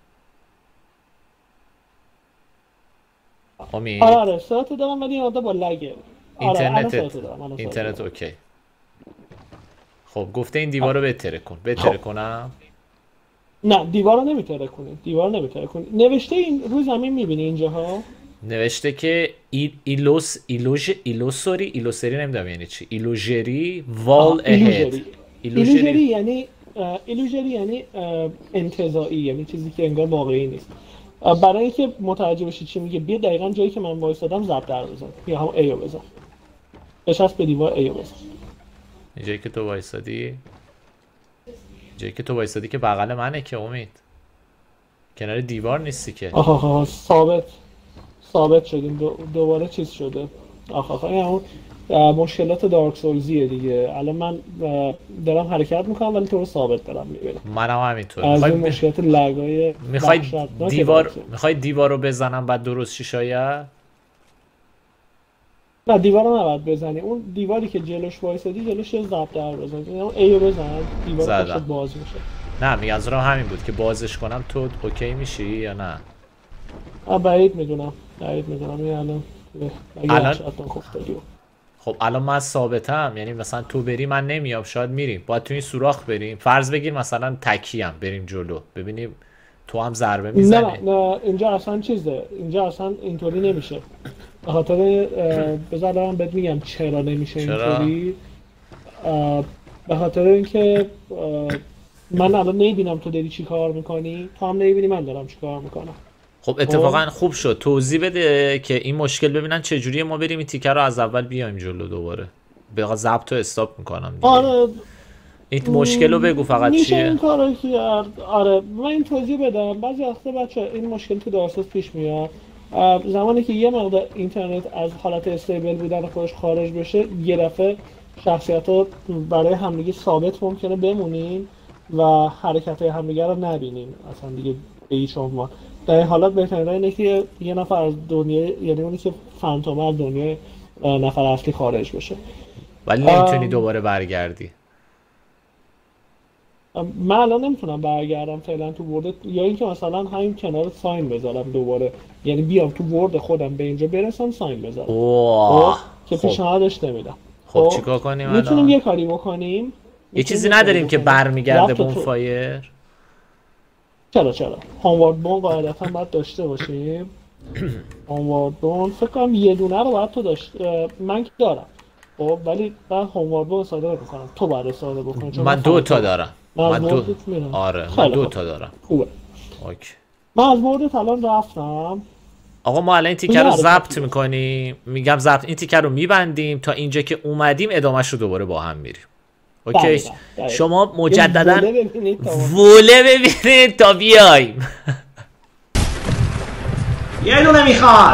امید آره صداتو دارم ولی یه مدت با لگه. اینترنت اوکی. خب گفته این دیوار رو بتره کن. بتره کنم؟ نه دیوار رو نمیتره کنی. نوشته این رو زمین میبینی اینجاها. نوشته که ایلوسوری نمیدونم یعنی چی. ایلوژری وال اهد. ایلوژری یعنی انتزاعی، یعنی چیزی که انگار واقعی نیست. برای اینکه متوجه بشی چی میگه بیا دقیقاً جایی که من وایسادم ضرب در بزن یا هم ایو بزن. بچسب به دیوار ایو بزن. جایی که تو وایسادی که بغل منه که امید. کنار دیوار نیستی که. آها ثابت شدیم دوباره چیز شده. این همون مشکلات دارک سولزیه دیگه. الان من دارم حرکت میکنم ولی تو رو ثابت دارم میبینم. منم همینطور. از این مشکلات لگای میخوای دیوار رو بزنم بعد درست چی شاید؟ نه دیوار رو نباید بزنی. اون دیواری که جلوش وایسادی جلوش یه ضرب در بزن. اون ایو بزن دیوار پشت باز میشه. نه میگم از راه همین بود که بازش کنم تو اوکی میشی یا نه؟ بعید میدونم این الان خب الان من ثابتم، یعنی مثلا تو بری من نمیام، شاید میریم باید تو این سوراخ بریم. فرض بگیر مثلا تکیم بریم جلو ببینیم تو هم ضربه میزنی. نه اینجا اصلا چیزه، اینجا اصلا اینطوری نمیشه. به خاطر بذار الان بهت میگم چرا نمیشه اینطوری. به خاطر اینکه من الان نمیبینم تو داری چی کار میکنی، تو هم نمیبینی من دارم چی کار میکنم. خب اتفاقا خوب شد توضیح بده که این مشکل ببینن چجوریه، ما بریم این تیکه رو از اول بیایم جلو دوباره. بقیقا ضبط رو استاپ میکنم دیگه. آره این مشکل رو بگو فقط میشه چیه. این کارو کرد. آره من این توضیح بدم. بعضی وقتا بچه این مشکل تو دارسوس پیش میاد زمانی که یه مقدار اینترنت از حالت استیبل بودن خودش خارج بشه، یه دفعه شخصیت‌ها برای همدیگه ثابت ممکنه بمونین و حرکت‌های همدیگه رو نبینین اصلا دیگه به هیچ عنوان. در این حالت بهترین راه اینه که یه نفر از دنیای، یعنی اونی که فانتوم از دنیای نفر اصلی خارج بشه. ولی نمیتونی دوباره برگردی. من الان نمیتونم برگردم فعلا تو ورد، یا اینکه مثلا همین کنار ساین بذارم دوباره، یعنی بیام تو ورد خودم به اینجا برسم ساین بذارم. اوه که پیشنهادش نمیدم. خب چیکار کنیم الان؟ میتونیم یه کاری بکنیم. یه چیزی نداریم که برمیگرده بونفایر؟ چرا هاموارد بون قاعدتا باید داشته باشیم. هاموارد بون فکر کنم یه دونه رو باید تو من که دارم. خب ولی من هاموارد بون استفاده میکنم، تو باید استفاده بکنی. من 2 تا دارم. من آره من 2 تا دارم. خوبه. اوکی. من از موردت الان رفتم. آقا ما الان این تیکر رو ضبط میکنیم. میگم ضبط، این تیکر رو میبندیم تا اینجا که اومدیم ادامهش رو دوباره با هم میریم. اوکی. شما مجددا وله ببینید تا بیایم. یه دونه میخواد.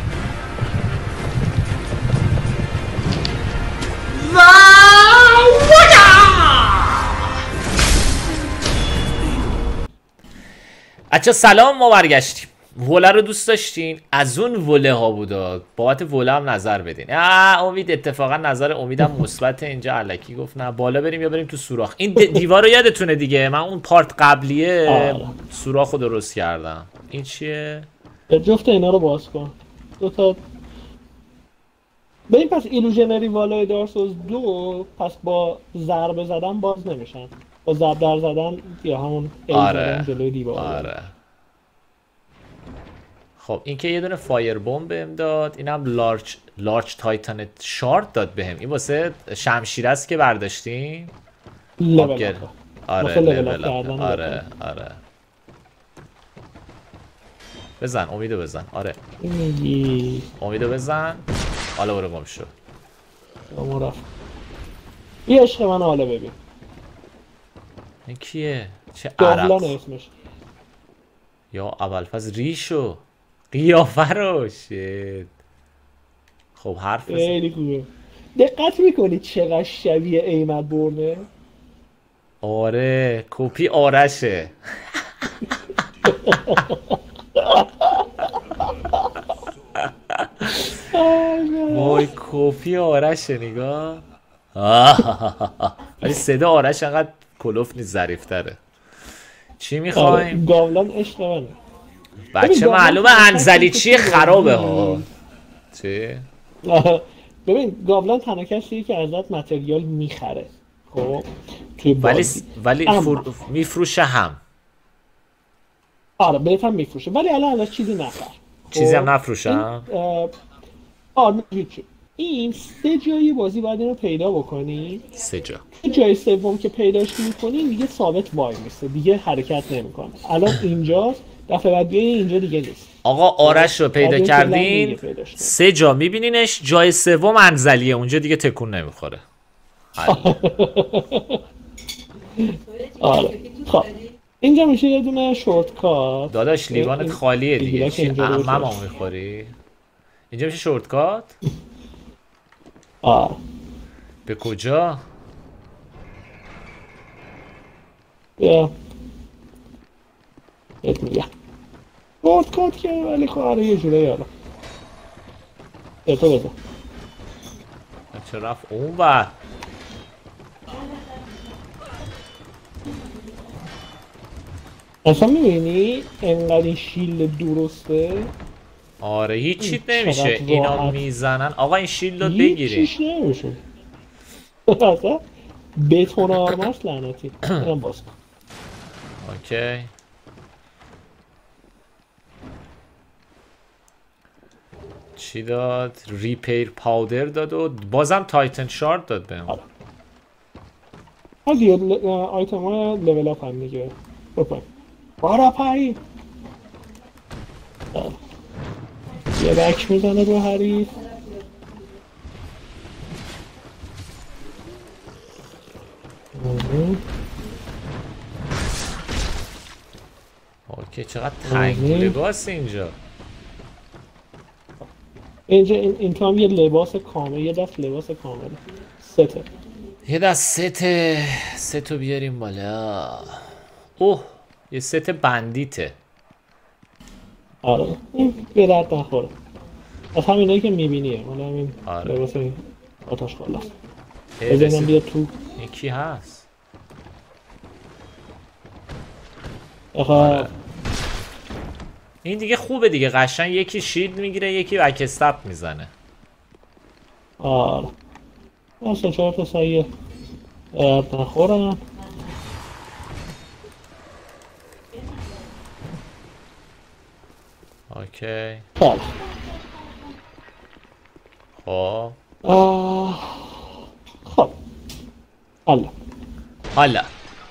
بچه سلام، ما برگشتیم. وله رو دوست داشتین؟ از اون وله ها بودا. بابت وله هم نظر بدین. امید اتفاقا نظر امیدم مثبت. اینجا الکی گفت نه بالا بریم یا بریم تو سوراخ. این دیوار رو یادتونه دیگه، من اون پارت قبلیه سوراخ رو درست کردم. این چیه؟ جفت اینا رو باز کن. دو تا ببین پس ایلوژنری والای دارسوز 2 پس با ضربه زدن باز نمیشن، با ضرب زدن یا همون زدن جلوی دیوار. آره. خب این که یه دونه فایر بمب بهم داد، اینم لارج تایتان شارد داد بهم. این واسه شمشیر است که برداشتیم. آره لول اپ. آره بزن امیدو بزن. آره امیدو بزن. حالا برو گم شو. یه عشق من حالا ببین. این کیه؟ چه عرق اسمش. یا ابوالفضل ریشو قیافه رو شد. خب حرف بزن. خیلی خوبه. دقت میکنی چقدر شبیه ایمت برنه؟ آره کپی آرشه. وای کپی آرشه نگاه. ولی صدا آرش انقدر کلوف نیست، ظریف‌تره. چی میخوایم؟ گاولان عشق منه. بچه معلومه انزلی چیه خرابه ها. چی؟ ببین گاولان تنها کسیه که ازت متریال میخره. خب توی ولی میفروشه هم. آره بهت هم میفروشه ولی الان ازش چیزی نخر. چیزی هم نفروشم؟ آره هیچی. این 3 جایی بازی باید اینو پیدا بکنی. 3 جا. جای سوم که پیداش میکنی دیگه ثابت وای میسته، دیگه حرکت نمیکنه. الان اینجاست، دفعه بعد بیای اینجا دیگه نیست. آقا آرش رو پیدا کردین 3 جا میبینینش، جای سوم انزلیه، اونجا دیگه تکون نمیخوره. آره خب اینجا میشه یه دونه شورتکات. داداش لیوانت خالیه دیگه، چی عمم میخوری؟ اینجا میشه شورتکات؟ به کجا؟ بیا بهت میگم شورتکات که ولی خواهره یه جوره یالا تو بزن. چه رفت اون بر؟ اصلا میبینی انقدر این شیلد درسته؟ آره هیچی نمیشه، اینا میزنن. آقا این شیلد رو بگیری هیچیش نمیشه. اصلا بتون آرماس لعنتی. اینم باز کن. اوکی چی داد؟ ریپیر پاودر داد و بازم تایتن شارد داد بهم. دیگه آیتم های لول اپ هم دیگه. بپن بارا پایی یه بک میزنه رو حریف. اوکی چقدر تنگ لباس اینجا. اینجا این تو هم یه لباس کامل، یه دست لباس کامل سته. یه دست ستو بیاریم بالا. اوه یه ست بندیته. آره این به درد نخوره. از همینایی که میبینیه مال همین لباس آتش خالاست. بزنم بیاد تو. یکی هست. آخه این دیگه خوبه دیگه، قشنگ یکی شیلد میگیره یکی بک استپ میزنه. آره اصلا 4 تا سایه نخورم. اوکی بله خب خب حالا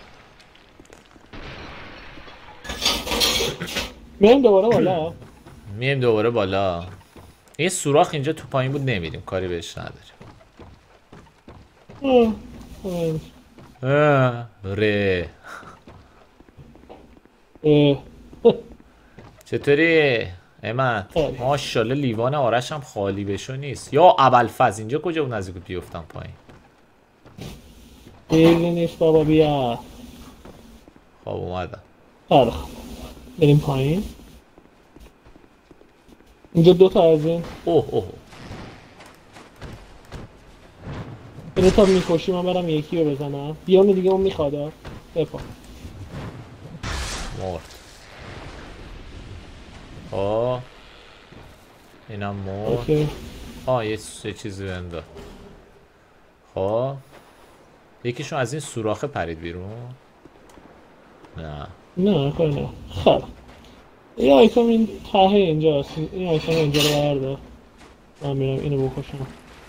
میریم دوباره بالا. میریم دوباره بالا. یه سوراخ اینجا تو پایین بود نمیریم، کاری بهش نداریم. ره چطوری امت؟ ماشاءالله لیوان آرش هم خالی بشو نیست. یا ابوالفضل اینجا کجا بود نزدیک بیفتم پایین؟ دیگه نیست بابا بیا. خب اومدم. آره بریم پایین. اینجا 2 تا از این. اوه اینو تا میکشی من برم یکی رو بزنم. بیا اون دیگه اون میخواد. بپا مرد. آه اینم مرد. اوکی. یه چیزی بنده. خب یکیشون از این سوراخه پرید بیرون. نه کار نه. خب یه آیتم این ته اینجاست. این آیتم اینجا رو بردار. من میرم اینو بکشم.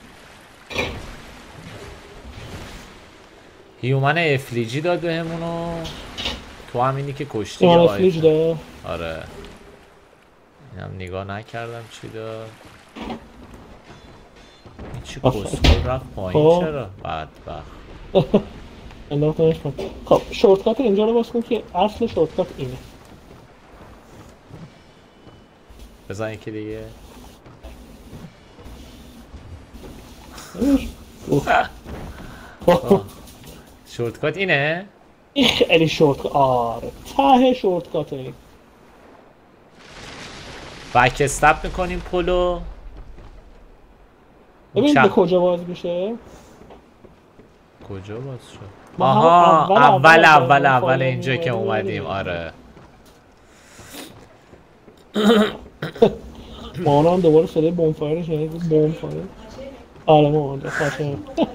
هیومن افلیجی داد بهمونو. تو همینی که کشتی. هیومن افلیج داد؟ آره اینم نگاه نکردم چی داد. این چی کسکول رفت پایین چرا؟ بدبخت انداختنش کن. خب شورتکات اینجا رو باز کن که اصل شورتکات اینه. بزن یکی دیگه. شورتکات اینه؟ این خیلی شورتکات. آره ته شورتکات این. بک استپ میکنیم پلو. ببین به کجا باز میشه؟ کجا باز شد؟ آها اول اینجا که اومدیم. آره ما هم دوباره صدای بومفایر شنید. بومفایر آره ما اونجا خاطر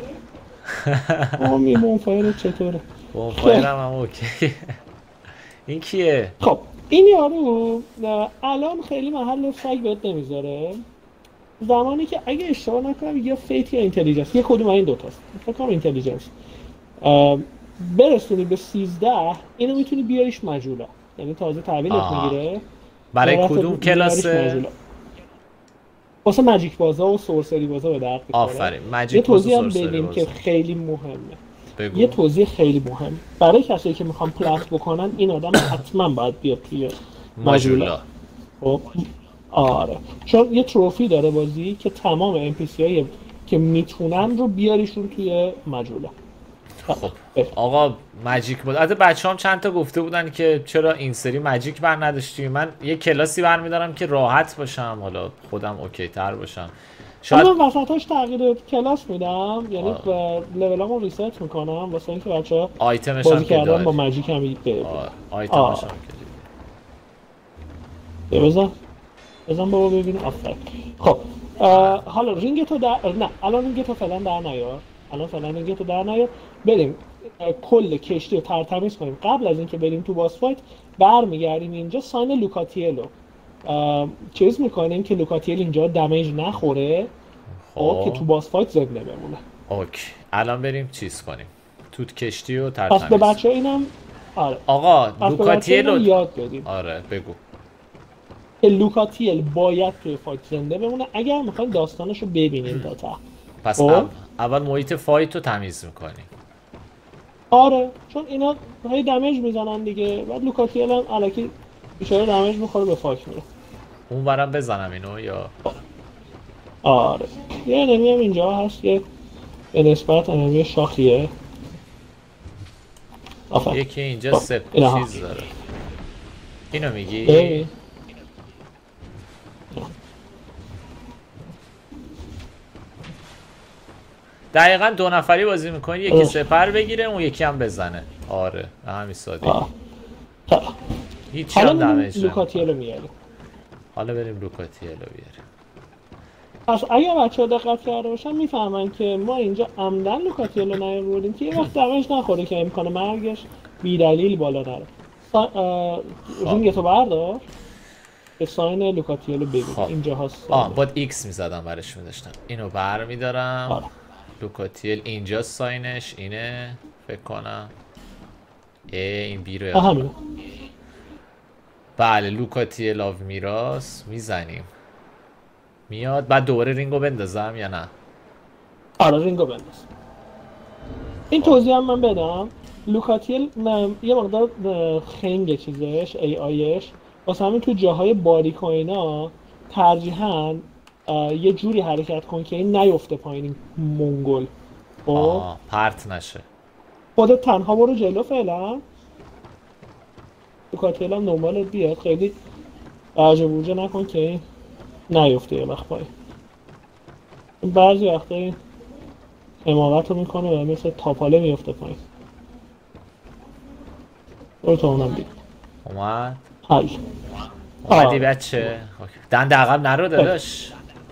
می بومفایر چطوره؟ بومفایر هم اوکی. این کیه؟ خب این یارو الان خیلی محل سگ بهت نمیذاره. زمانی که اگه اشتباه نکنم یا فیت یا اینتلیجنس یه کدوم این دوتاست. فکر کنم اینتلیجنس برسونی به 13 اینو میتونی بیاریش مجولا. یعنی تازه تحویلت میگیره. برای کدوم کلاسه؟ واسه ماجیک بازا و سورسری بازا به درد میخوره. آفرین. یه توضیح هم بدیم که خیلی مهمه. بگو. یه توضیح خیلی مهم برای کسایی که میخوان پلات بکنن این آدم حتما باید بیاد توی ماجولا. خب آره چون یه تروفی داره بازی که تمام NPC هایی که میتونن رو بیاریشون توی ماجولا. خب آقا ماجیک بود. البته بچه‌هام چند تا گفته بودن که چرا این سری ماجیک بر نداشتیم. من یه کلاسی برمی‌دارم که راحت باشم، حالا خودم اوکی تر باشم. شاید من وسطاش تغییر کلاس میدم، یعنی لولامو ریست میکنم واسه اینکه بچه‌ها آیتمش هم کردن با ماجیک هم آیتمش هم که بزن بابا ببینیم. آفرین. خب حالا رینگتو نه الان رینگتو فعلا در نیار. رینگتو در نیار. بریم کل کشتی رو ترتمیز کنیم. قبل از اینکه بریم تو باس فایت برمیگردیم اینجا ساین لوکاتیلو چیز میکنیم که لوکاتیل اینجا دمیج نخوره که تو باس فایت زنده بمونه. اوکی الان بریم چیز کنیم تو کشتی و پس به بچه اینم آقا لوکاتیل رو یاد بدیم. آره بگو که لوکاتیل باید توی فایت زنده بمونه اگر میخوایم داستانش رو ببینیم تا ته. پس اول محیط فایت رو تمیز میکنیم. آره چون اینا هی دمیج میزنن دیگه، بعد لوکاتیل هم الکی بیچاره دمیج میخوره به فاک میره. اون برم بزنم اینو یا آره یه انمی هم اینجا هست که به نسبت انمی شاخیه. یکی اینجا چیز داره. اینو میگی؟ دقیقا 2 نفری بازی میکنی، یکی سپر بگیره اون یکی هم بزنه. آره همین ساده. هیچ هم دمیج لوکاتیل رو میاریم. حالا بریم لوکاتیل رو بیاریم. پس اگر بچه ها دقت کرده باشن میفهمن که ما اینجا عمدن لوکاتیل رو نیاوردیم که یه وقت دمیج نخوره که امکان مرگش بی‌دلیل بالا نره. رینگتو بردار که ساین لوکاتیل رو ببین. اینجا هست. باید ایکس میزدم برش میداشتم. اینو بر میدارم. لوکاتیل اینجا ساینش اینه فکر کنم. این بی رو همینه. بله لوکاتیل آف میراس میزنیم میاد. بعد دوباره رینگو بندازم یا نه؟ آره رینگو بنداز. این توضیح هم من بدم. لوکاتیل یه مقدار خنگ چیزش ای آیش واسه همین تو جاهای باریک و اینا ترجیحاً یه جوری حرکت کن که این نیفته پایین این منگل. پرت نشه. خودت تنها برو جلو فعلا. لوکاتیل هم دنبالت بیاد، خیلی عجب بوجه نکن که این نیفته یه وقت پایین. بعضی وقتا این حماقت رو میکنه و مثل تاپاله میفته پایین. برو تو اونم بید. اومد؟ حل. اومدی بچه؟ دند عقب نرو داداش.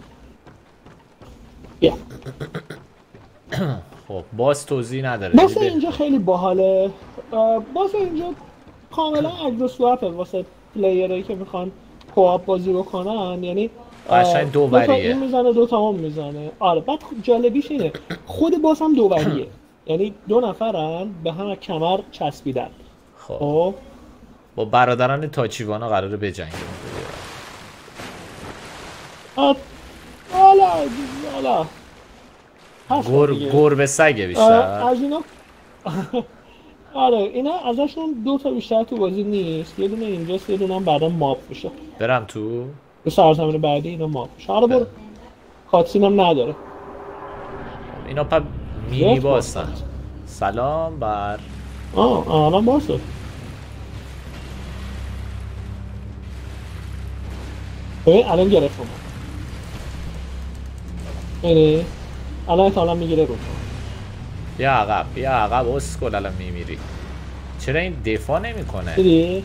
خب باز توضیح نداره. باز اینجا خیلی باحاله. باز اینجا کاملا اگزو سوپه واسه پلیرایی که میخوان کوآپ بازی بکنن، یعنی قشنگ دووریه. 2 تا این میزنه 2 تا اون میزنه. آره بعد جالبیش اینه خود باز هم دووریه. یعنی 2 نفرن به هم کمر چسبیدن. خب با برادران تاچیوانا قراره بجنگیم. حالا گربه سگه بیشتر از اینا. آره اینا ازشون 2 تا بیشتر تو بازی نیست. یه دونه اینجاست، یه دونه هم بعدا ماب میشه. برم تو به سرزمین بعدی اینا ماب میشه. آره برو. کاتسین هم نداره. اینا پا مینی باسن. سلام بر الان باسه. ببین الان گرفت اومد. ببین الان احتمالا میگیره رو. بیا عقب اسکل الان میمیری. چرا این دفاع نمی کنه؟ دیدی؟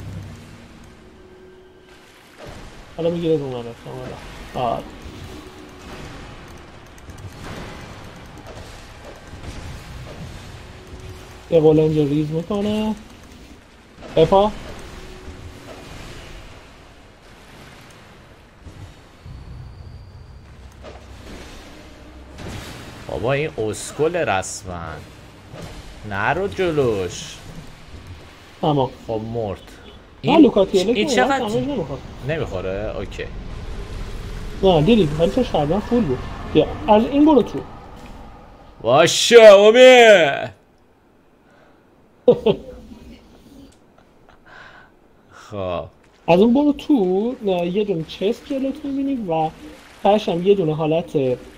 الان میگیره رو من احتمالا. یه قلنج ریز میکنه. بپا بابا این اسکل رسما نرو جلوش. تمام. خب مرد. این چقدر نمیخوره؟ اوکی. نه دیدی ولی تو شربن فول بود. بیا از این برو تو. باشه اومه. خب از اون برو تو. یه دونه چست جلوت میبینی و تهش هم یه دونه حالت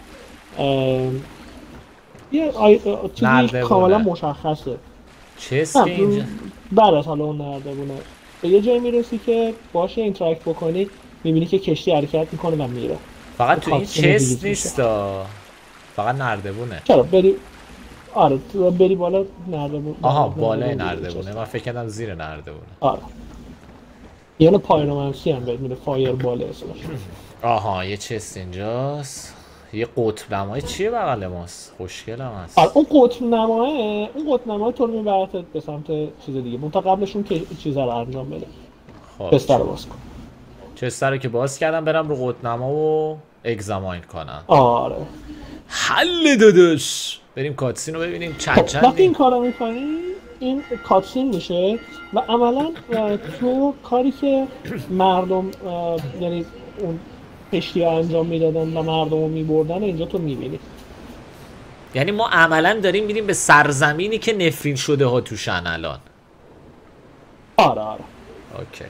یه چیزی کاملا مشخصه. چست که اینجا بعد از حالا اون نردبونه به یه جایی میرسی که باشه اینتراکت بکنی میبینی که کشتی حرکت میکنه و میره. فقط تو این چست نیستا، فقط نردبونه. چرا بری آره بری بالا نردبونه. بالای نردبونه. من فکر کردم زیر نردبونه. آره یعنی پایرومنسی هم بهت میده. فایر بال اسمش. یه چست اینجاست. یه قطب نمای چیه بغل ماست؟ خوشگل هم هست. اون قطب نمای تو رو میبرتت به سمت چیز دیگه. منتها قبلشون که چیزا رو انجام بده. خب بستر رو باز کن. چسته رو که باز کردم برم رو قطب‌نما و اگزاماین کنم. آره حل داداش. بریم کاتسین رو ببینیم چند وقتی این کارو میکنی این کاتسین میشه و عملا تو کاری که مردم یعنی اون کشتی انجام میدادن و مردم رو میبردن اینجا تو میبینی. یعنی ما عملا داریم میریم به سرزمینی که نفرین شده ها توشن الان. آره اوکی.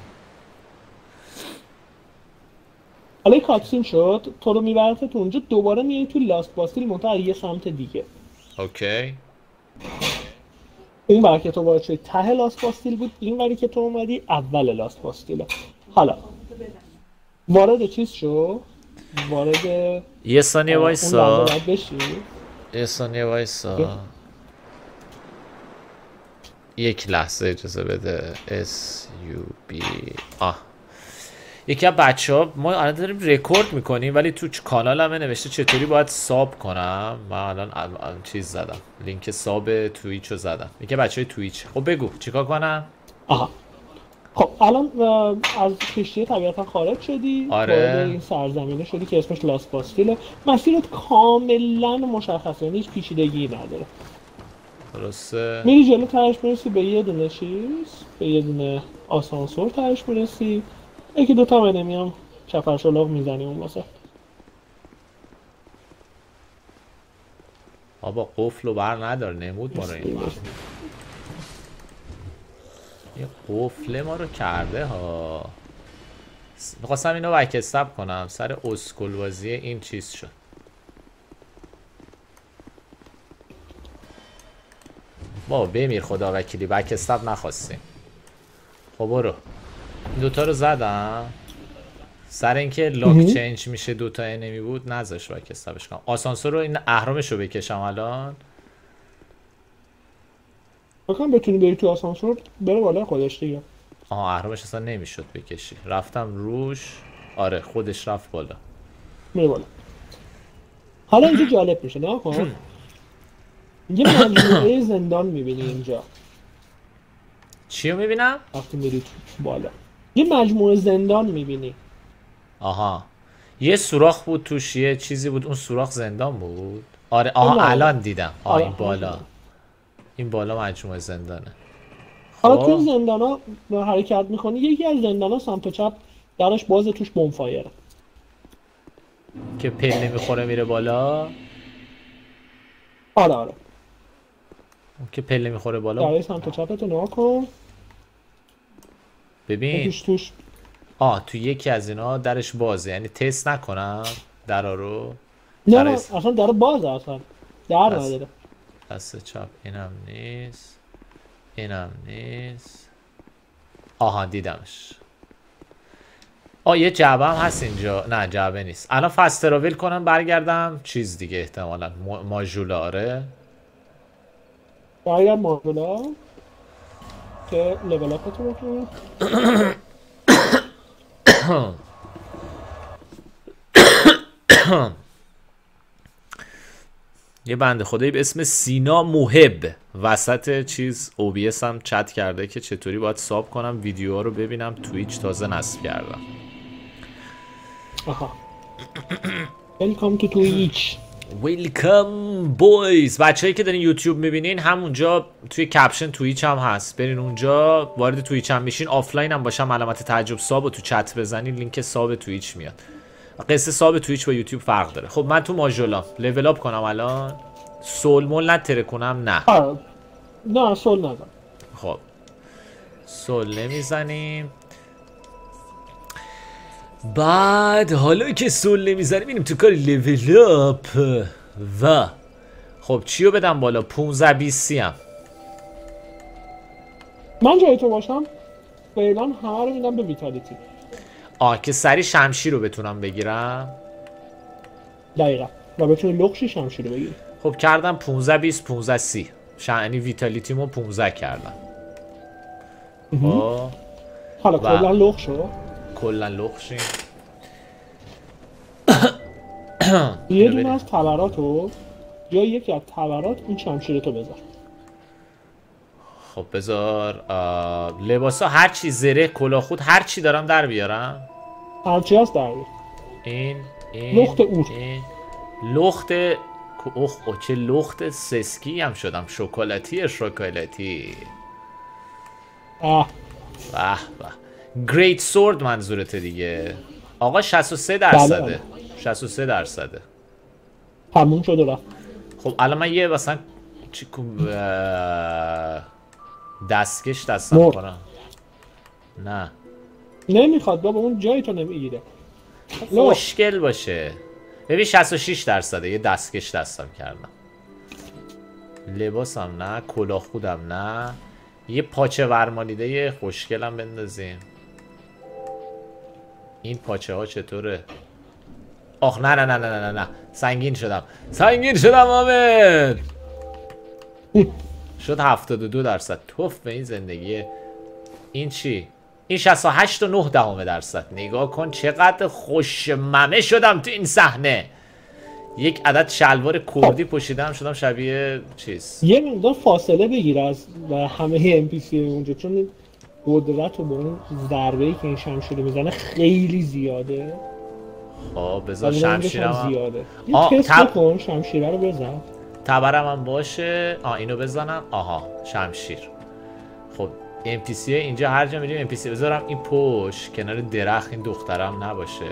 حالا کاتسین شد تو رو میبرد تو اونجا دوباره میای تو لاست باستیل منتها یه سمت دیگه. اوکی. اون بر که تو وارد شدی ته لاست باستیل بود، این وری که تو اومدی اول لاست باستیل. حالا وارد چیز شو، وارد یه ثانیه وایسا. یه ثانیه وایسا. یک لحظه اجازه بده. SUB یکی از بچه ها ما الان داریم رکورد میکنیم ولی تو کانال همه نوشته چطوری باید ساب کنم. من الان چیز زدم، لینک ساب تویچ رو زدم. یکی بچه های تویچ. خب بگو چیکار کنم؟ خب الان از کشتی طبیعتا خارج شدی. آره. وارد این سرزمینه شدی که اسمش لاست باستیله. مسیرت کاملا مشخصه، هیچ پیچیدگی نداره. درسته. میری جلو تهش میرسی به یه دونه چیز، به یه دونه آسانسور تهش میرسی. یکی دوتا منمی هم چپر شلاق میزنی اون واسه. بابا قفل رو بر ندار، نمود ما رو این بار. یه قفل ما رو کرده ها. میخواستم اینو وکستب کنم سر اسکول بازی این چیز شد. بابا بمیر خدا وکیلی، وکستب نخواستیم. خب برو. این دوتا رو زدم سر اینکه لاک چینج میشه دوتا انمی بود نذاش وکستبش کنم. آسانسور رو این اهرامش رو بکشم الان. بکنم بتونی بری تو آسانسور بره بالا خودش دیگه. آها اهرامش اصلا نمیشد بکشی. رفتم روش. آره خودش رفت بالا. میره بالا. حالا اینجا جالب میشه نه خب. یه مجموعه زندان میبینی اینجا. چی رو میبینم؟ وقتی میری بالا یه مجموعه زندان میبینی. آها یه سوراخ بود توش، یه چیزی بود، اون سوراخ زندان بود. آره آها الان دیدم. آره. این بالا این بالا مجموعه زندانه. حالا تو این زندان ها حرکت میکنی، یکی از زندان ها سمت چپ درش بازه، توش بونفایره که پله میخوره میره بالا. آره اون که پله میخوره بالا درش سمت چپتو نها کن. ببین توش تو یکی از اینا درش بازه، یعنی تست نکنم درا رو. نه اصلا در بازه، اصلا در نداره. دست چپ اینم نیست، اینم نیست. آها دیدمش. یه جعبه هم هست اینجا. نه جعبه نیست. الان فست تراول کنم برگردم چیز دیگه احتمالا ماژولا. آره برگرد ماژولا که لول اپتو بکنم. یه بنده خدایی به اسم سینا محب وسط چیز OBS هم چت کرده که چطوری باید ساب کنم ویدیوها رو ببینم. تویچ تازه نصب کردم. آها ویلکام تو تویچ. ویلکام بویز. بچه‌ای که دارین یوتیوب میبینین همونجا توی کپشن تویچ هم هست، برین اونجا وارد تویچ هم میشین. آفلاین هم باشم علامت تعجب ساب و تو چت بزنین لینک ساب تویچ میاد. قصه ساب تویچ با یوتیوب فرق داره. خب من تو ماژولا لول اپ کنم الان. سول مول نتره کنم. نه نه سول نزن. خب سول نمیزنیم. بعد حالا که سول نمیزنیم میریم تو کار لول اپ. و خب چی رو بدم بالا؟ 15 20 هم. من جای تو باشم فعلا همه رو میدم به ویتالیتی. که سری شمشیر رو بتونم بگیرم. دقیقا و بتونی لخشی شمشیر رو بگیری. خب کردم 15 20 15 30. یعنی ویتالیتیمو 15 کردم. حالا کلا لخ شو. کلا لخشیم. یه دونه از تبراتو یا یکی از تبرات این شمشیرتو بذار. خب بذار لباسا هر چی زره کلاه خود هر چی دارم در بیارم. هرچی هست در بیار. این لخت اور. این لخت اوه چه لخت سسکی هم شدم. شکلاتی اه به به. گریت سورد منظورته دیگه آقا. 63%. 63%. تموم شد و رفت. خب الان من یه مثلا دستکش دستم کنم. نه نمیخواد بابا، اون جایی تو نمیگیره. مشکل باشه. ببین 66%. یه دستکش دستم کردم. لباسم نه، کلاه خودم نه. یه پاچه ورمانیده خوشگلم بندازیم. این پاچه ها چطوره؟ آخ نه نه نه نه نه نه سنگین شدم حامد. شد 72%. توف به این زندگی. این چی؟ این 68.9%. نگاه کن چقدر خوشممه شدم تو این صحنه. یک عدد شلوار کردی پوشیدم شدم شبیه چیز. یه مقدار فاصله بگیر از همه NPC اونجا، چون قدرت و با اون ضربه‌ای که این شمشیر میزنه خیلی زیاده. خب بذار شمشیرم زیاده. یه تست بکن شمشیره رو بزن. تبرم هم باشه. اینو بزنم. آها شمشیر. خب NPC اینجا هر جا میریم NPC بذارم این پشت کنار درخت این دخترم نباشه.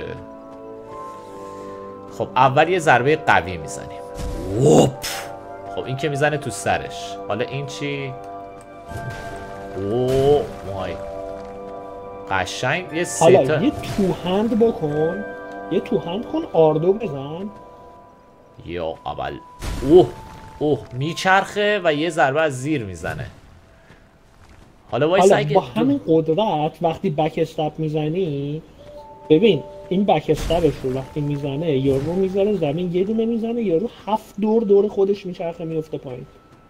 خب اول یه ضربه قوی میزنیم. ووپ. خب این که میزنه تو سرش. حالا این چی؟ اوه مای قشنگ. یه حالا یه تو هند بکن. یه تو هند کن آردو بزن. یا اول اوه میچرخه و یه ضربه از زیر میزنه. حالا با همین قدرت وقتی بک استپ میزنی، ببین این بک استپش رو وقتی میزنه یارو میذاره زمین، یه دونه میزنه یارو 7 دور خودش میچرخه میفته پایین.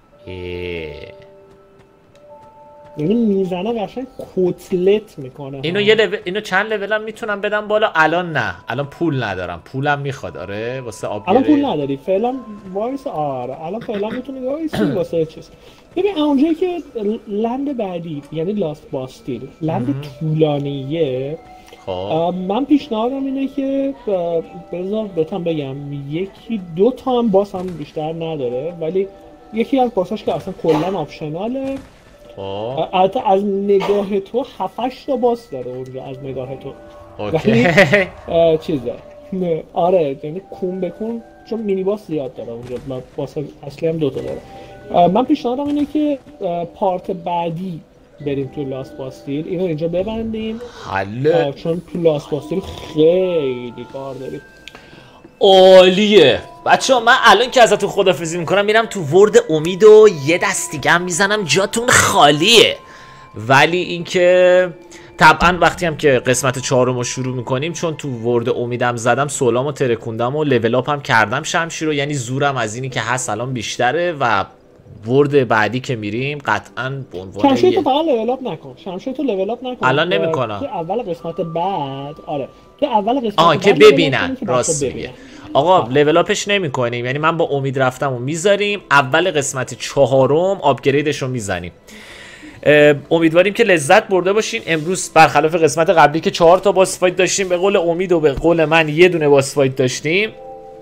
یعنی میزنه قشنگ کتلت میکنه. اینو چند لولم میتونم بدم بالا؟ الان نه، الان پول ندارم. پولم میخواد. آره واسه آپگرید. الان پول نداری فعلا. وایس آره الان فعلا میتونی وایسی واسه چیز. ببین اونجایی که لند بعدی یعنی لاست باستیل لند طولانیه. خب من پیشنهادم اینه که بذار بهتم بگم یکی دو تا هم باس هم بیشتر نداره، ولی یکی از باساش که اصلا کلا آپشناله. البته از نگاه تو 7-8 تا باس داره اونجا از نگاه تو. اوکی. چیزه آره یعنی کون بکن چون مینی باس زیاد داره اونجا. باس اصلی هم 2 تا داره. من پیشنهادم اینه که پارت بعدی بریم تو لاست باستیل. اینو اینجا ببندیم حله چون تو لاست باستیل خیلی کار داریم. عالیه بچه‌ها. من الان که ازتون خداحافظی میکنم میرم تو ورد امید و یه دست دیگه هم میزنم. جاتون خالیه. ولی اینکه طبعا وقتی هم که قسمت 4 رو شروع میکنیم، چون تو ورد امیدم زدم سولامو ترکوندم و لول اپ هم کردم شمشیر رو، یعنی زورم از اینی که هست الان بیشتره و ورد بعدی که میریم قطعاً به عنوان شمشیر تو فقط لول اپ نکن. شمشیر تو لول اپ نکن. الان نمیکنم. که اول قسمت بعد که اول قسمت که ببینن. راست میگه آقا. لول اپش نمیکنیم، یعنی من با امید رفتم و میذاریم. اول قسمت 4 آپگریدش رو میزنیم. امیدواریم که لذت برده باشین. امروز برخلاف قسمت قبلی که 4 تا باس فایت داشتیم، به قول امید و به قول من یه دونه باس فایت داشتیم.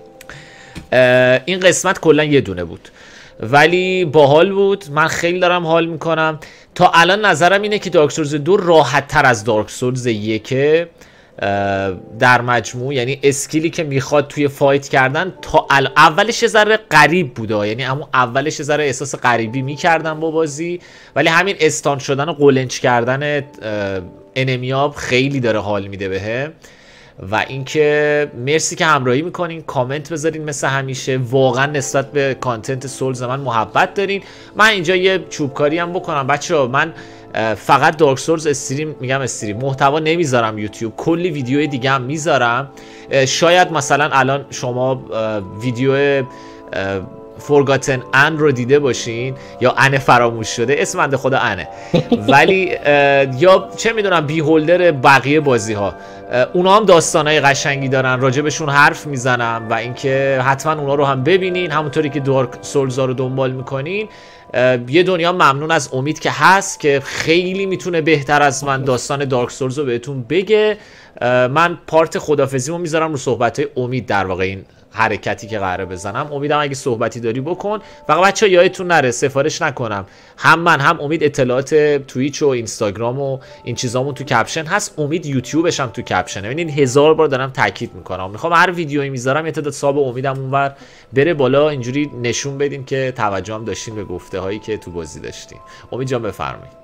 این قسمت کلا یه دونه بود ولی باحال بود. من خیلی دارم حال میکنم. تا الان نظرم اینه که دارک سولز 2 راحت تر از دارک سولز 1 در مجموع. یعنی اسکیلی که میخواد توی فایت کردن تا اولش یه ذره غریب بوده، یعنی اما اولش یه ذره احساس غریبی میکردم با بازی، ولی همین استان شدن و قولنج کردن انمیاب خیلی داره حال میده بهم. و اینکه مرسی که همراهی میکنین، کامنت بذارین مثل همیشه. واقعا نسبت به کانتنت سولز من محبت دارین. من اینجا یه چوبکاری هم بکنم بچه‌ها. من فقط دارک سولز استریم محتوا نمیذارم یوتیوب، کلی ویدیو دیگه هم میذارم. شاید مثلا الان شما ویدیو فورگاتن ان رو دیده باشین یا ان فراموش شده، اسم بنده خدا انه، ولی یا چه میدونم بی هولدر بقیه بازی ها، اونا هم داستانای قشنگی دارن، راجبشون حرف میزنم و اینکه حتما اونا رو هم ببینین. همونطوری که دارک سولز ها رو دنبال میکنین یه دنیا ممنون از امید که هست که خیلی میتونه بهتر از من داستان دارک سولز رو بهتون بگه. من پارت خدافظیمو میذارم رو صحبت‌های امید، در واقع این حرکتی که قراره بزنم. امیدم اگه صحبتی داری بکن. فقط بچه‌ها یادتون نره سفارش نکنم، هم من هم امید اطلاعات توییچ و اینستاگرام و این چیزامون تو کپشن هست، امید یوتیوبش هم تو کپشنه. ببینید 1000 بار دارم تاکید میکنم، میخوام هر ویدیویی میذارم یه تعداد ساب امیدم اونور بره بالا، اینجوری نشون بدین که توجه هم داشتین به گفته هایی که تو بازی داشتین. امید جان بفرمایید.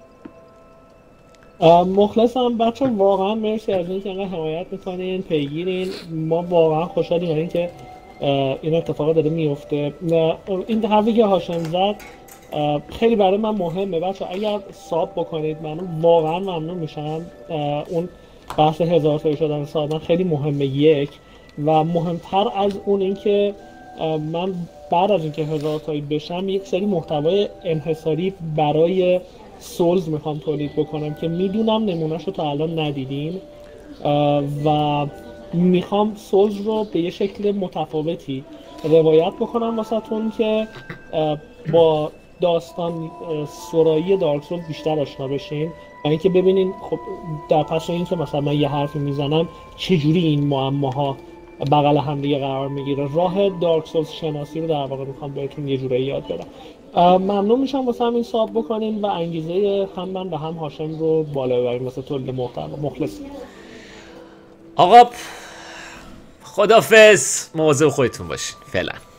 مخلصم بچه، واقعا مرسی از اینکه انقدر حمایت میکنین، پیگیرین. ما واقعا خوشحالیم از اینکه این اتفاق داره میفته. این حرفی که هاشم زد خیلی برای من مهمه بچه، اگر ساب بکنید من واقعا ممنون میشم. اون بحث 1000 تایی شدن ساب من خیلی مهمه، یک و مهمتر از اون اینکه من بعد از اینکه 1000 تایی بشم یک سری محتوای انحصاری برای سولز میخوام تولید بکنم که میدونم نمونهشو تا الان ندیدین و میخوام سولز رو به یه شکل متفاوتی روایت بکنم واسهتون که با داستان سرایی دارک سولز بیشتر آشنا بشین و اینکه ببینین خب در پس این که مثلا من یه حرفی میزنم چجوری این معماها بغل هم دیگه قرار میگیره. راه دارک سولز شناسی رو در واقع میخوام بهتون یه جورایی یاد بدم. ممنون میشم واسه همین ساب بکنین و انگیزه هم من و هم هاشم رو بالا ببریم واسه تولید محتوا. مخلص آقا خدافظ، مواظب خودتون باشین فعلا.